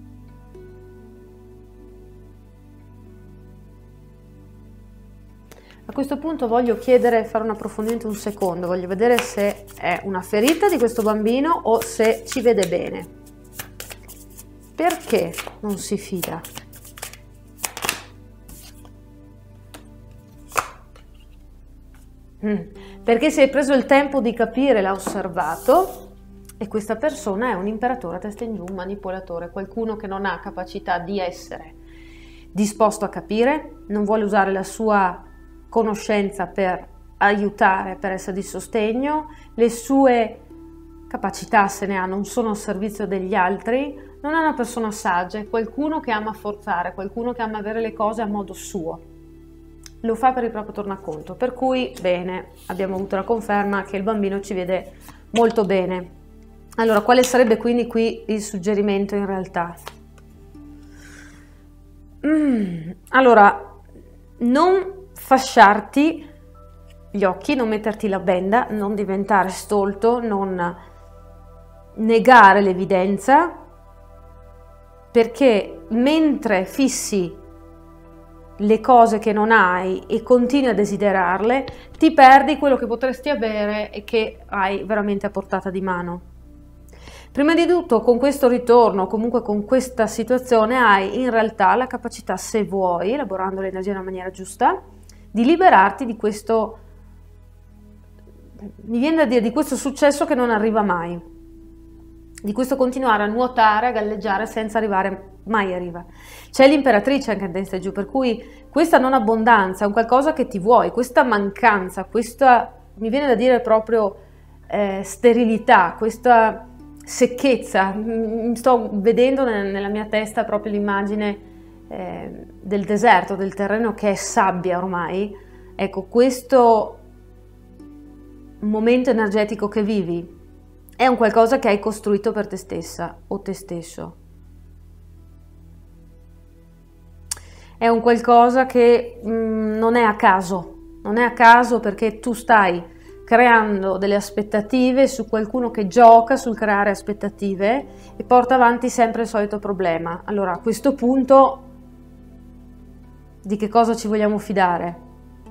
A questo punto voglio chiedere, fare un approfondimento un secondo, voglio vedere se è una ferita di questo bambino o se ci vede bene. Perché non si fida? Mm. Perché si è preso il tempo di capire, l'ha osservato, e questa persona è un imperatore a testa in giù, un manipolatore, qualcuno che non ha capacità di essere disposto a capire, non vuole usare la sua conoscenza per aiutare, per essere di sostegno, le sue capacità, se ne ha, non sono al servizio degli altri, non è una persona saggia, è qualcuno che ama forzare, qualcuno che ama avere le cose a modo suo, lo fa per il proprio tornaconto, per cui bene, abbiamo avuto la conferma che il bambino ci vede molto bene. Allora, quale sarebbe quindi qui il suggerimento in realtà? Mm, allora, non fasciarti gli occhi, non metterti la benda, non diventare stolto, non negare l'evidenza, perché mentre fissi le cose che non hai e continui a desiderarle, ti perdi quello che potresti avere e che hai veramente a portata di mano. Prima di tutto, con questo ritorno, comunque con questa situazione, hai in realtà la capacità, se vuoi, elaborando l'energia in una maniera giusta, di liberarti di questo, mi viene da dire, di questo successo che non arriva mai, di questo continuare a nuotare, a galleggiare senza arrivare, mai arriva. C'è l'imperatrice anche in testa giù, per cui questa non abbondanza è un qualcosa che ti vuoi, questa mancanza, questa, mi viene da dire proprio eh, sterilità, questa secchezza, sto vedendo nella mia testa proprio l'immagine eh, del deserto, del terreno che è sabbia ormai. Ecco, questo momento energetico che vivi è un qualcosa che hai costruito per te stessa o te stesso. È un qualcosa che mh, non è a caso, non è a caso perché tu stai creando delle aspettative su qualcuno che gioca sul creare aspettative e porta avanti sempre il solito problema. Allora, a questo punto di che cosa ci vogliamo fidare?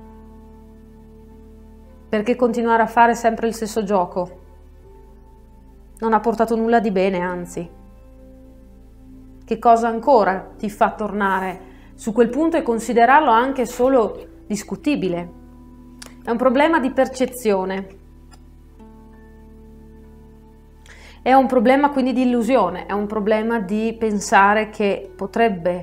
Perché continuare a fare sempre il stesso gioco? Non ha portato nulla di bene, anzi. Che cosa ancora ti fa tornare su quel punto e considerarlo anche solo discutibile? È un problema di percezione, è un problema quindi di illusione, è un problema di pensare che potrebbe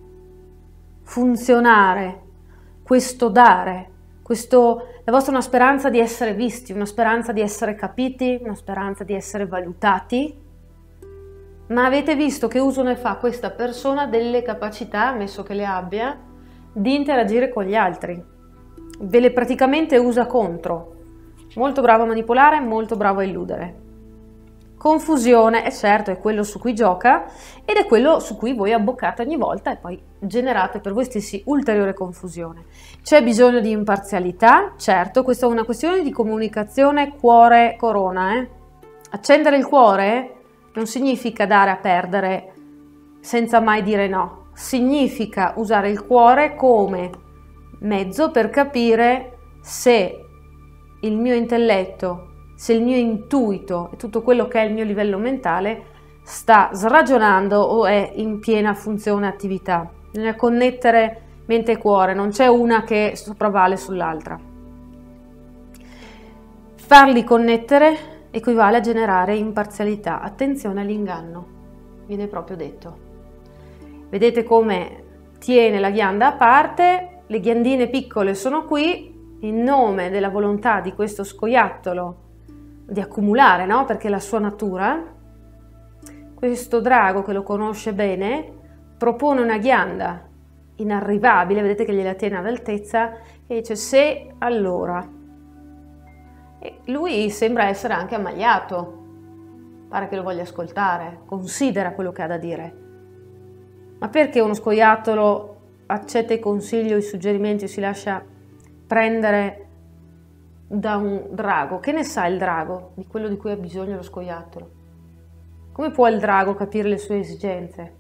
funzionare questo dare, questo, la vostra è una speranza di essere visti, una speranza di essere capiti, una speranza di essere valutati, ma avete visto che uso ne fa questa persona delle capacità, ammesso che le abbia, di interagire con gli altri. Ve le praticamente usa contro, molto bravo a manipolare, molto bravo a illudere. Confusione, è certo, è quello su cui gioca ed è quello su cui voi abboccate ogni volta e poi generate per voi stessi ulteriore confusione. C'è bisogno di imparzialità, certo, questa è una questione di comunicazione cuore-corona. Eh? Accendere il cuore non significa dare a perdere senza mai dire no, significa usare il cuore come mezzo per capire se il mio intelletto, se il mio intuito e tutto quello che è il mio livello mentale sta sragionando o è in piena funzione e attività. Bisogna connettere mente e cuore, non c'è una che sopravvale sull'altra. Farli connettere equivale a generare imparzialità. Attenzione all'inganno, viene proprio detto. Vedete come tiene la ghianda a parte. Le ghiandine piccole sono qui, in nome della volontà di questo scoiattolo di accumulare, no? Perché è la sua natura. Questo drago che lo conosce bene propone una ghianda inarrivabile, vedete che gliela tiene ad altezza, e dice se allora. E lui sembra essere anche ammaliato, pare che lo voglia ascoltare, considera quello che ha da dire. Ma perché uno scoiattolo accetta i consigli o i suggerimenti o si lascia prendere da un drago? Che ne sa il drago di quello di cui ha bisogno lo scoiattolo? Come può il drago capire le sue esigenze?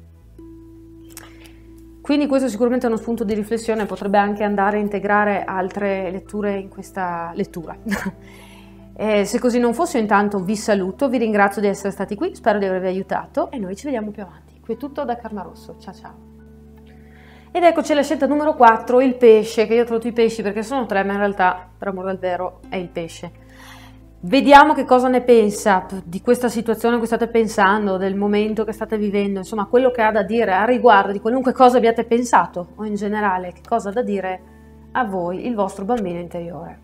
Quindi questo sicuramente è uno spunto di riflessione, potrebbe anche andare a integrare altre letture in questa lettura. E se così non fosse, io intanto vi saluto, vi ringrazio di essere stati qui, spero di avervi aiutato e noi ci vediamo più avanti. Qui è tutto da Karma Rosso, ciao ciao! Ed eccoci alla scelta numero quattro, il pesce, che io ho trovato i pesci perché sono tre, ma in realtà, per amor del vero, è il pesce. Vediamo che cosa ne pensa di questa situazione che state pensando, del momento che state vivendo, insomma quello che ha da dire a riguardo di qualunque cosa abbiate pensato o in generale che cosa ha da dire a voi il vostro bambino interiore.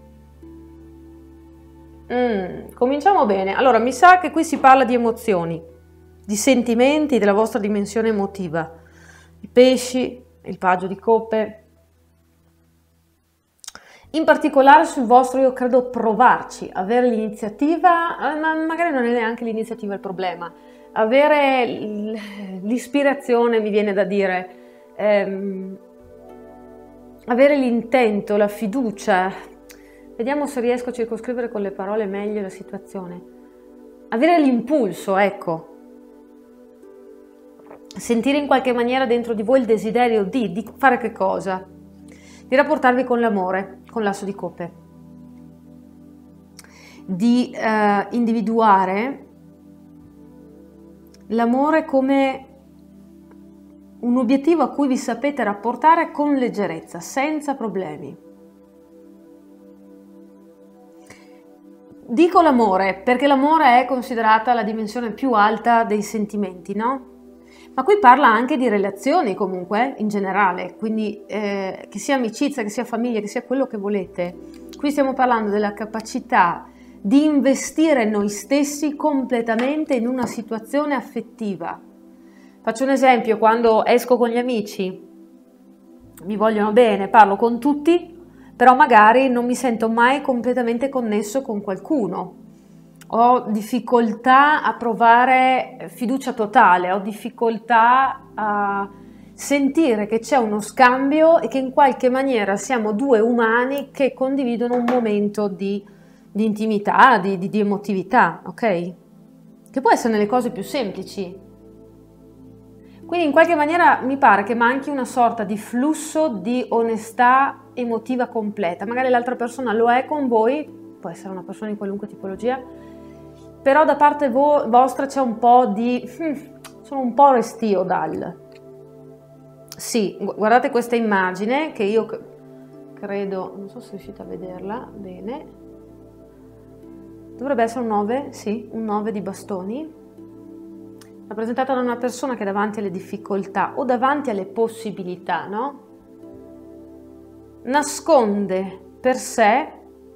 Mm, cominciamo bene. Allora, mi sa che qui si parla di emozioni, di sentimenti, della vostra dimensione emotiva. I pesci, il paggio di coppe. In particolare sul vostro, io credo, provarci, avere l'iniziativa, ma magari non è neanche l'iniziativa il problema, avere l'ispirazione, mi viene da dire, ehm, avere l'intento, la fiducia. Vediamo se riesco a circoscrivere con le parole meglio la situazione. Avere l'impulso, ecco. Sentire in qualche maniera dentro di voi il desiderio di, di fare che cosa? Di rapportarvi con l'amore, con l'asso di coppe, di eh, individuare l'amore come un obiettivo a cui vi sapete rapportare con leggerezza, senza problemi. Dico l'amore perché l'amore è considerata la dimensione più alta dei sentimenti, no? Ma qui parla anche di relazioni comunque, in generale, quindi eh, che sia amicizia, che sia famiglia, che sia quello che volete. Qui stiamo parlando della capacità di investire noi stessi completamente in una situazione affettiva. Faccio un esempio, quando esco con gli amici, mi vogliono bene, parlo con tutti, però magari non mi sento mai completamente connesso con qualcuno. Ho difficoltà a provare fiducia totale, ho difficoltà a sentire che c'è uno scambio e che in qualche maniera siamo due umani che condividono un momento di, di intimità, di, di, di emotività, ok? Che può essere nelle cose più semplici. Quindi in qualche maniera mi pare che manchi una sorta di flusso di onestà emotiva completa. Magari l'altra persona lo è con voi, può essere una persona di qualunque tipologia, però da parte vo- vostra c'è un po' di... Hmm, sono un po' restio dal... Sì, guardate questa immagine che io credo... Non so se riuscite a vederla bene. Dovrebbe essere un nove, sì, un nove di bastoni. Rappresentata da una persona che davanti alle difficoltà o davanti alle possibilità, no? Nasconde per sé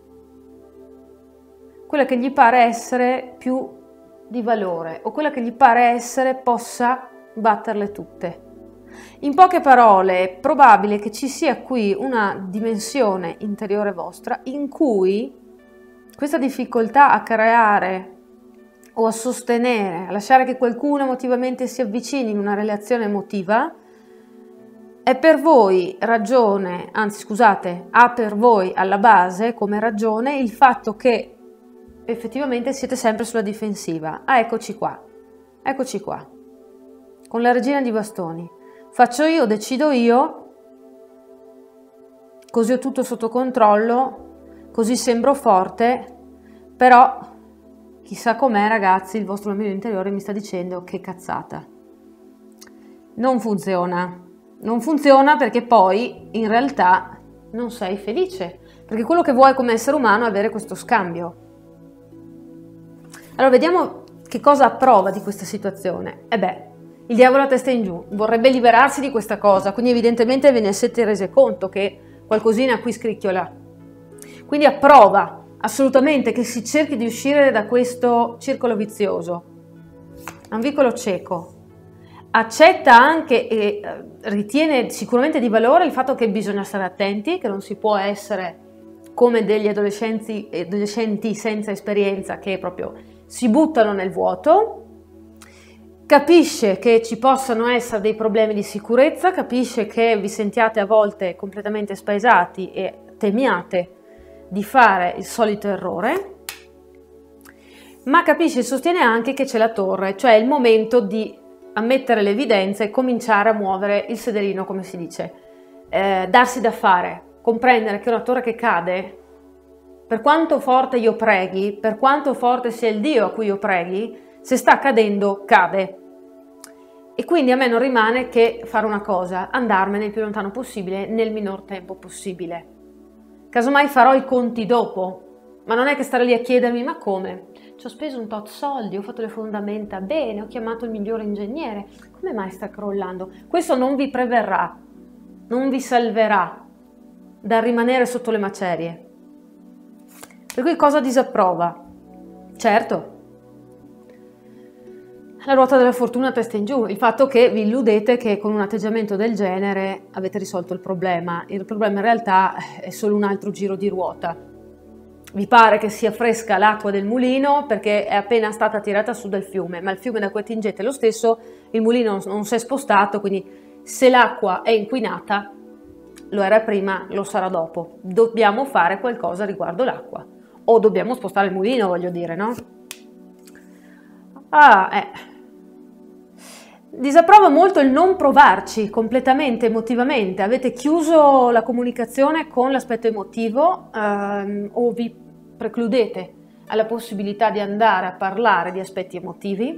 quella che gli pare essere più di valore o quella che gli pare essere possa batterle tutte. In poche parole, è probabile che ci sia qui una dimensione interiore vostra in cui questa difficoltà a creare o a sostenere, a lasciare che qualcuno emotivamente si avvicini in una relazione emotiva, è per voi ragione, anzi scusate, ha per voi alla base come ragione il fatto che effettivamente siete sempre sulla difensiva. Ah, eccoci qua, eccoci qua, con la regina di bastoni. Faccio io, decido io, così ho tutto sotto controllo, così sembro forte, però chissà com'è, ragazzi, il vostro bambino interiore mi sta dicendo che cazzata. Non funziona, non funziona perché poi in realtà non sei felice, perché quello che vuoi come essere umano è avere questo scambio. Allora, vediamo che cosa approva di questa situazione. E beh, il diavolo a testa in giù, vorrebbe liberarsi di questa cosa, quindi evidentemente ve ne siete rese conto che qualcosina qui scricchiola. Quindi approva assolutamente che si cerchi di uscire da questo circolo vizioso. È un vicolo cieco. Accetta anche e ritiene sicuramente di valore il fatto che bisogna stare attenti, che non si può essere come degli adolescenti, adolescenti senza esperienza che proprio si buttano nel vuoto, capisce che ci possano essere dei problemi di sicurezza, capisce che vi sentiate a volte completamente spaesati e temiate di fare il solito errore, ma capisce e sostiene anche che c'è la torre, cioè il momento di ammettere l'evidenza e cominciare a muovere il sederino, come si dice, eh, darsi da fare, comprendere che una torre che cade, per quanto forte io preghi, per quanto forte sia il Dio a cui io preghi, se sta cadendo, cade. E quindi a me non rimane che fare una cosa, andarmene il più lontano possibile, nel minor tempo possibile. Casomai farò i conti dopo, ma non è che stare lì a chiedermi, ma come? Ci ho speso un tot soldi, ho fatto le fondamenta bene, ho chiamato il migliore ingegnere, come mai sta crollando? Questo non vi preverrà, non vi salverà dal rimanere sotto le macerie. Per cui cosa disapprova? Certo, la ruota della fortuna testa in giù, il fatto che vi illudete che con un atteggiamento del genere avete risolto il problema. Il problema in realtà è solo un altro giro di ruota. Vi pare che sia fresca l'acqua del mulino perché è appena stata tirata su dal fiume, ma il fiume da cui attingete è lo stesso, il mulino non si è spostato, quindi se l'acqua è inquinata, lo era prima, lo sarà dopo. Dobbiamo fare qualcosa riguardo l'acqua. O dobbiamo spostare il mulino, voglio dire, no? Ah, eh. Disapprova molto il non provarci completamente emotivamente. Avete chiuso la comunicazione con l'aspetto emotivo ehm, o vi precludete alla possibilità di andare a parlare di aspetti emotivi.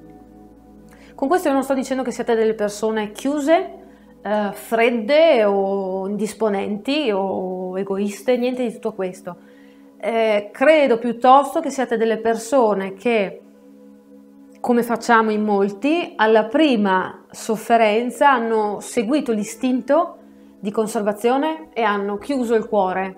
Con questo io non sto dicendo che siate delle persone chiuse, eh, fredde o indisponenti o egoiste, niente di tutto questo. Eh, credo piuttosto che siate delle persone che, come facciamo in molti, alla prima sofferenza hanno seguito l'istinto di conservazione e hanno chiuso il cuore.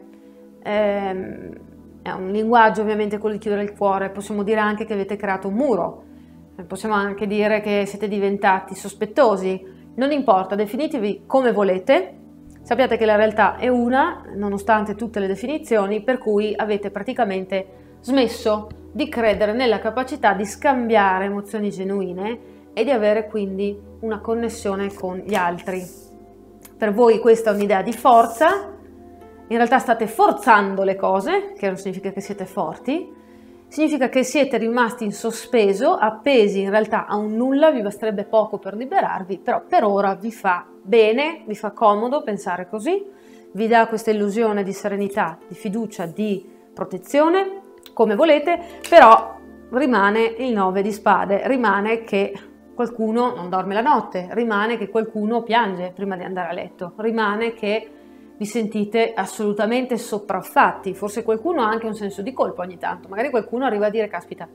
Eh, è un linguaggio ovviamente quello di chiudere il cuore, possiamo dire anche che avete creato un muro, possiamo anche dire che siete diventati sospettosi, non importa, definitevi come volete. Sappiate che la realtà è una, nonostante tutte le definizioni, per cui avete praticamente smesso di credere nella capacità di scambiare emozioni genuine e di avere quindi una connessione con gli altri. Per voi questa è un'idea di forza, in realtà state forzando le cose, che non significa che siete forti, significa che siete rimasti in sospeso, appesi in realtà a un nulla, vi basterebbe poco per liberarvi, però per ora vi fa bene, vi fa comodo pensare così, vi dà questa illusione di serenità, di fiducia, di protezione, come volete, però rimane il nove di spade, rimane che qualcuno non dorme la notte, rimane che qualcuno piange prima di andare a letto, rimane che vi sentite assolutamente sopraffatti, forse qualcuno ha anche un senso di colpa ogni tanto, magari qualcuno arriva a dire caspita,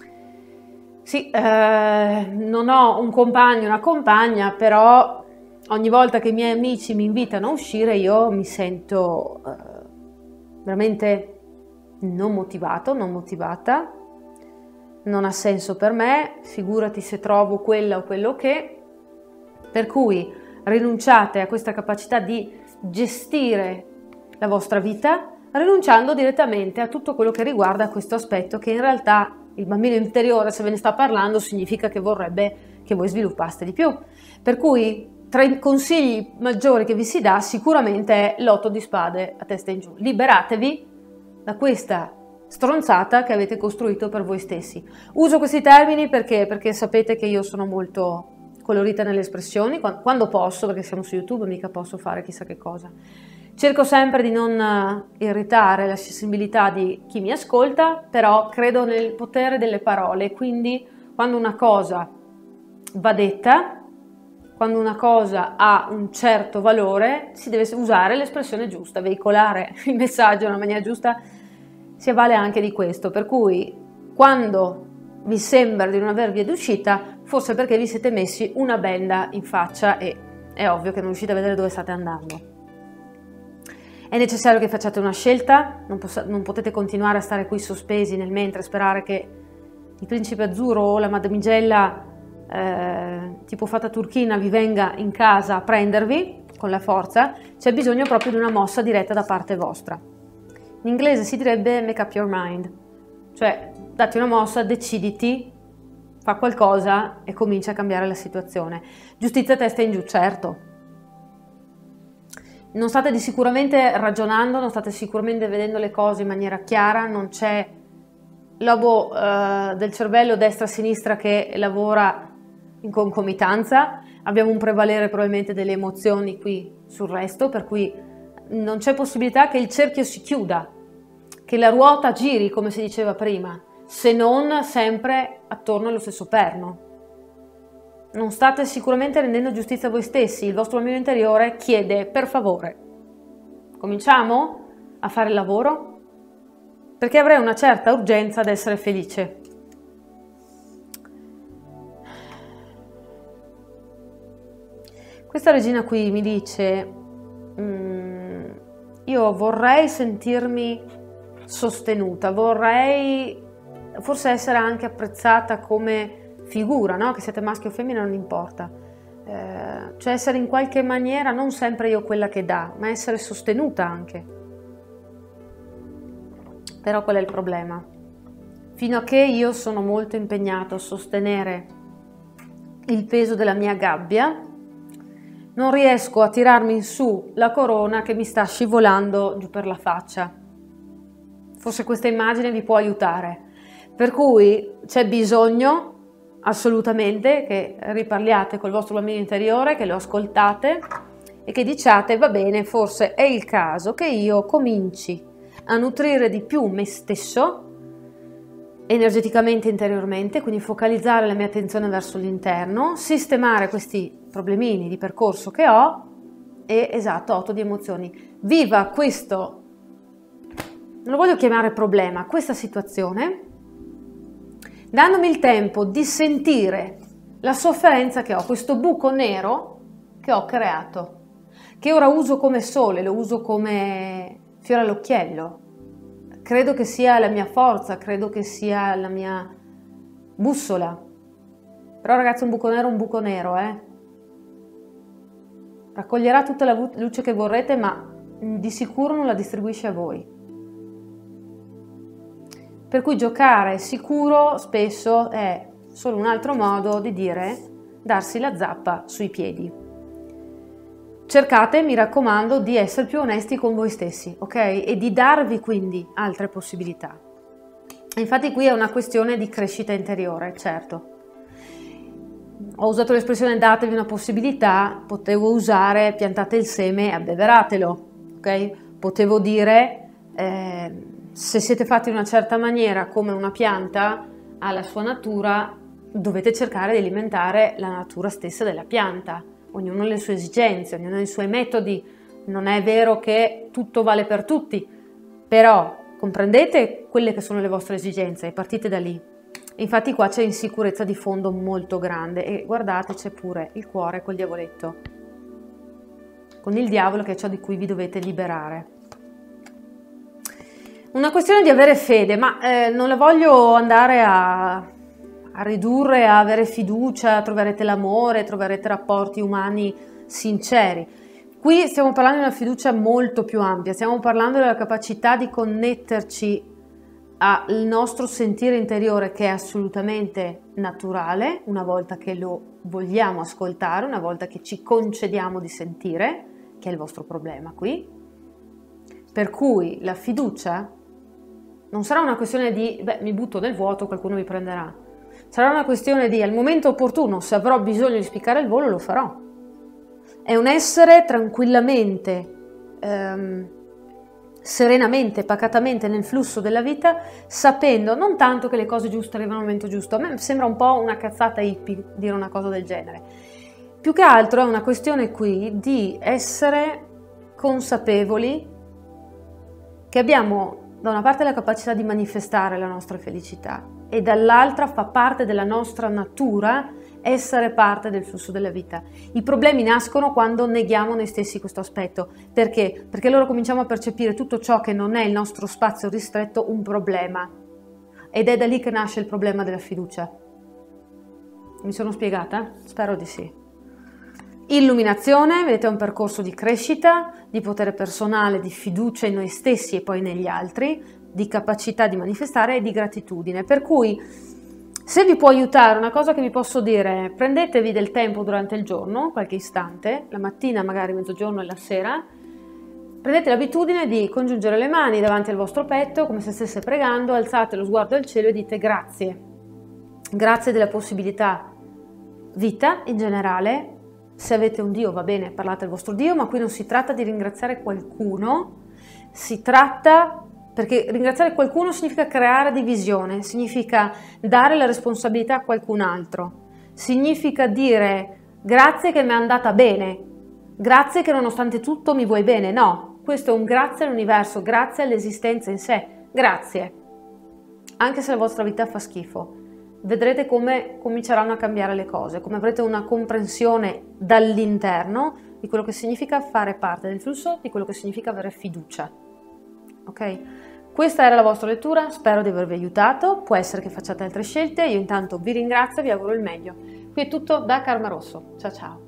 sì, eh, non ho un compagno, una compagna, però ogni volta che i miei amici mi invitano a uscire io mi sento eh, veramente non motivato, non motivata, non ha senso per me, figurati se trovo quella o quello che, per cui rinunciate a questa capacità di gestire la vostra vita, rinunciando direttamente a tutto quello che riguarda questo aspetto che in realtà il bambino interiore, se ve ne sta parlando, significa che vorrebbe che voi sviluppaste di più. Per cui tra i consigli maggiori che vi si dà sicuramente è l'otto di spade a testa in giù. Liberatevi da questa stronzata che avete costruito per voi stessi. Uso questi termini perché, perché sapete che io sono molto colorita nelle espressioni, quando posso, perché siamo su YouTube, mica posso fare chissà che cosa. Cerco sempre di non irritare la sensibilità di chi mi ascolta, però credo nel potere delle parole, quindi quando una cosa va detta, quando una cosa ha un certo valore, si deve usare l'espressione giusta, veicolare il messaggio in una maniera giusta, si avvale anche di questo, per cui quando vi sembra di non aver via d'uscita, forse perché vi siete messi una benda in faccia e è ovvio che non riuscite a vedere dove state andando. È necessario che facciate una scelta, non, non potete continuare a stare qui sospesi nel mentre, sperare che il principe azzurro o la madamigella eh, tipo fata turchina vi venga in casa a prendervi con la forza. C'è bisogno proprio di una mossa diretta da parte vostra. In inglese si direbbe make up your mind, cioè datti una mossa, deciditi, fa qualcosa e comincia a cambiare la situazione. Giustizia testa in giù, certo. Non state di sicuramente ragionando, non state sicuramente vedendo le cose in maniera chiara, non c'è lobo eh, del cervello destra-sinistra che lavora in concomitanza, abbiamo un prevalere probabilmente delle emozioni qui sul resto, per cui non c'è possibilità che il cerchio si chiuda, che la ruota giri, come si diceva prima, se non sempre attorno allo stesso perno. Non state sicuramente rendendo giustizia a voi stessi, il vostro bambino interiore chiede per favore, cominciamo a fare il lavoro? Perché avrei una certa urgenza ad essere felice. Questa regina qui mi dice, mm, io vorrei sentirmi sostenuta, vorrei forse essere anche apprezzata come figura, no? Che siete maschio o femmina non importa, eh, cioè essere in qualche maniera non sempre io quella che dà, ma essere sostenuta anche. Però qual è il problema? Fino a che io sono molto impegnato a sostenere il peso della mia gabbia, non riesco a tirarmi in su la corona che mi sta scivolando giù per la faccia. Forse questa immagine vi può aiutare. Per cui c'è bisogno assolutamente che riparliate col vostro bambino interiore, che lo ascoltate e che diciate va bene, forse è il caso che io cominci a nutrire di più me stesso energeticamente, interiormente, quindi focalizzare la mia attenzione verso l'interno, sistemare questi problemini di percorso che ho e, esatto, otto di emozioni. Viva questo, non lo voglio chiamare problema, questa situazione, dandomi il tempo di sentire la sofferenza che ho, questo buco nero che ho creato, che ora uso come sole, lo uso come fiore all'occhiello. Credo che sia la mia forza, credo che sia la mia bussola. Però ragazzi, un buco nero è un buco nero, eh? Raccoglierà tutta la luce che vorrete, ma di sicuro non la distribuisce a voi. Per cui giocare sicuro spesso è solo un altro modo di dire darsi la zappa sui piedi. Cercate, mi raccomando, di essere più onesti con voi stessi, ok? E di darvi quindi altre possibilità. Infatti qui è una questione di crescita interiore, certo. Ho usato l'espressione datevi una possibilità, potevo usare piantate il seme e abbeveratelo, ok? Potevo dire eh, se siete fatti in una certa maniera come una pianta ha la sua natura, dovete cercare di alimentare la natura stessa della pianta. Ognuno ha le sue esigenze, ognuno ha i suoi metodi, non è vero che tutto vale per tutti, però comprendete quelle che sono le vostre esigenze e partite da lì. Infatti qua c'è insicurezza di fondo molto grande e guardate c'è pure il cuore col diavoletto, con il diavolo che è ciò di cui vi dovete liberare. Una questione di avere fede, ma eh, non la voglio andare a... a ridurre, a avere fiducia, troverete l'amore, troverete rapporti umani sinceri. Qui stiamo parlando di una fiducia molto più ampia, stiamo parlando della capacità di connetterci al nostro sentire interiore che è assolutamente naturale, una volta che lo vogliamo ascoltare, una volta che ci concediamo di sentire, che è il vostro problema qui. Per cui la fiducia non sarà una questione di, beh, mi butto nel vuoto, qualcuno mi prenderà. Sarà una questione di, al momento opportuno, se avrò bisogno di spiccare il volo, lo farò. È un essere tranquillamente, ehm, serenamente, pacatamente nel flusso della vita, sapendo non tanto che le cose giuste arrivano al momento giusto. A me sembra un po' una cazzata hippie dire una cosa del genere. Più che altro è una questione qui di essere consapevoli che abbiamo da una parte la capacità di manifestare la nostra felicità e dall'altra fa parte della nostra natura essere parte del flusso della vita. I problemi nascono quando neghiamo noi stessi questo aspetto. Perché? Perché allora cominciamo a percepire tutto ciò che non è il nostro spazio ristretto un problema. Ed è da lì che nasce il problema della fiducia. Mi sono spiegata? Spero di sì. Illuminazione, vedete, è un percorso di crescita, di potere personale, di fiducia in noi stessi e poi negli altri, di capacità di manifestare e di gratitudine. Per cui, se vi può aiutare, una cosa che vi posso dire è: prendetevi del tempo durante il giorno, qualche istante, la mattina, magari mezzogiorno e la sera, prendete l'abitudine di congiungere le mani davanti al vostro petto, come se stesse pregando, alzate lo sguardo al cielo e dite grazie. Grazie della possibilità vita in generale. Se avete un Dio va bene, parlate al vostro Dio, ma qui non si tratta di ringraziare qualcuno, si tratta, perché ringraziare qualcuno significa creare divisione, significa dare la responsabilità a qualcun altro, significa dire grazie che mi è andata bene, grazie che nonostante tutto mi vuoi bene. No, questo è un grazie all'universo, grazie all'esistenza in sé, grazie. Anche se la vostra vita fa schifo, vedrete come cominceranno a cambiare le cose, come avrete una comprensione dall'interno di quello che significa fare parte del flusso, di quello che significa avere fiducia. Ok? Questa era la vostra lettura, spero di avervi aiutato, può essere che facciate altre scelte, io intanto vi ringrazio e vi auguro il meglio. Qui è tutto da Karma Rosso, ciao ciao!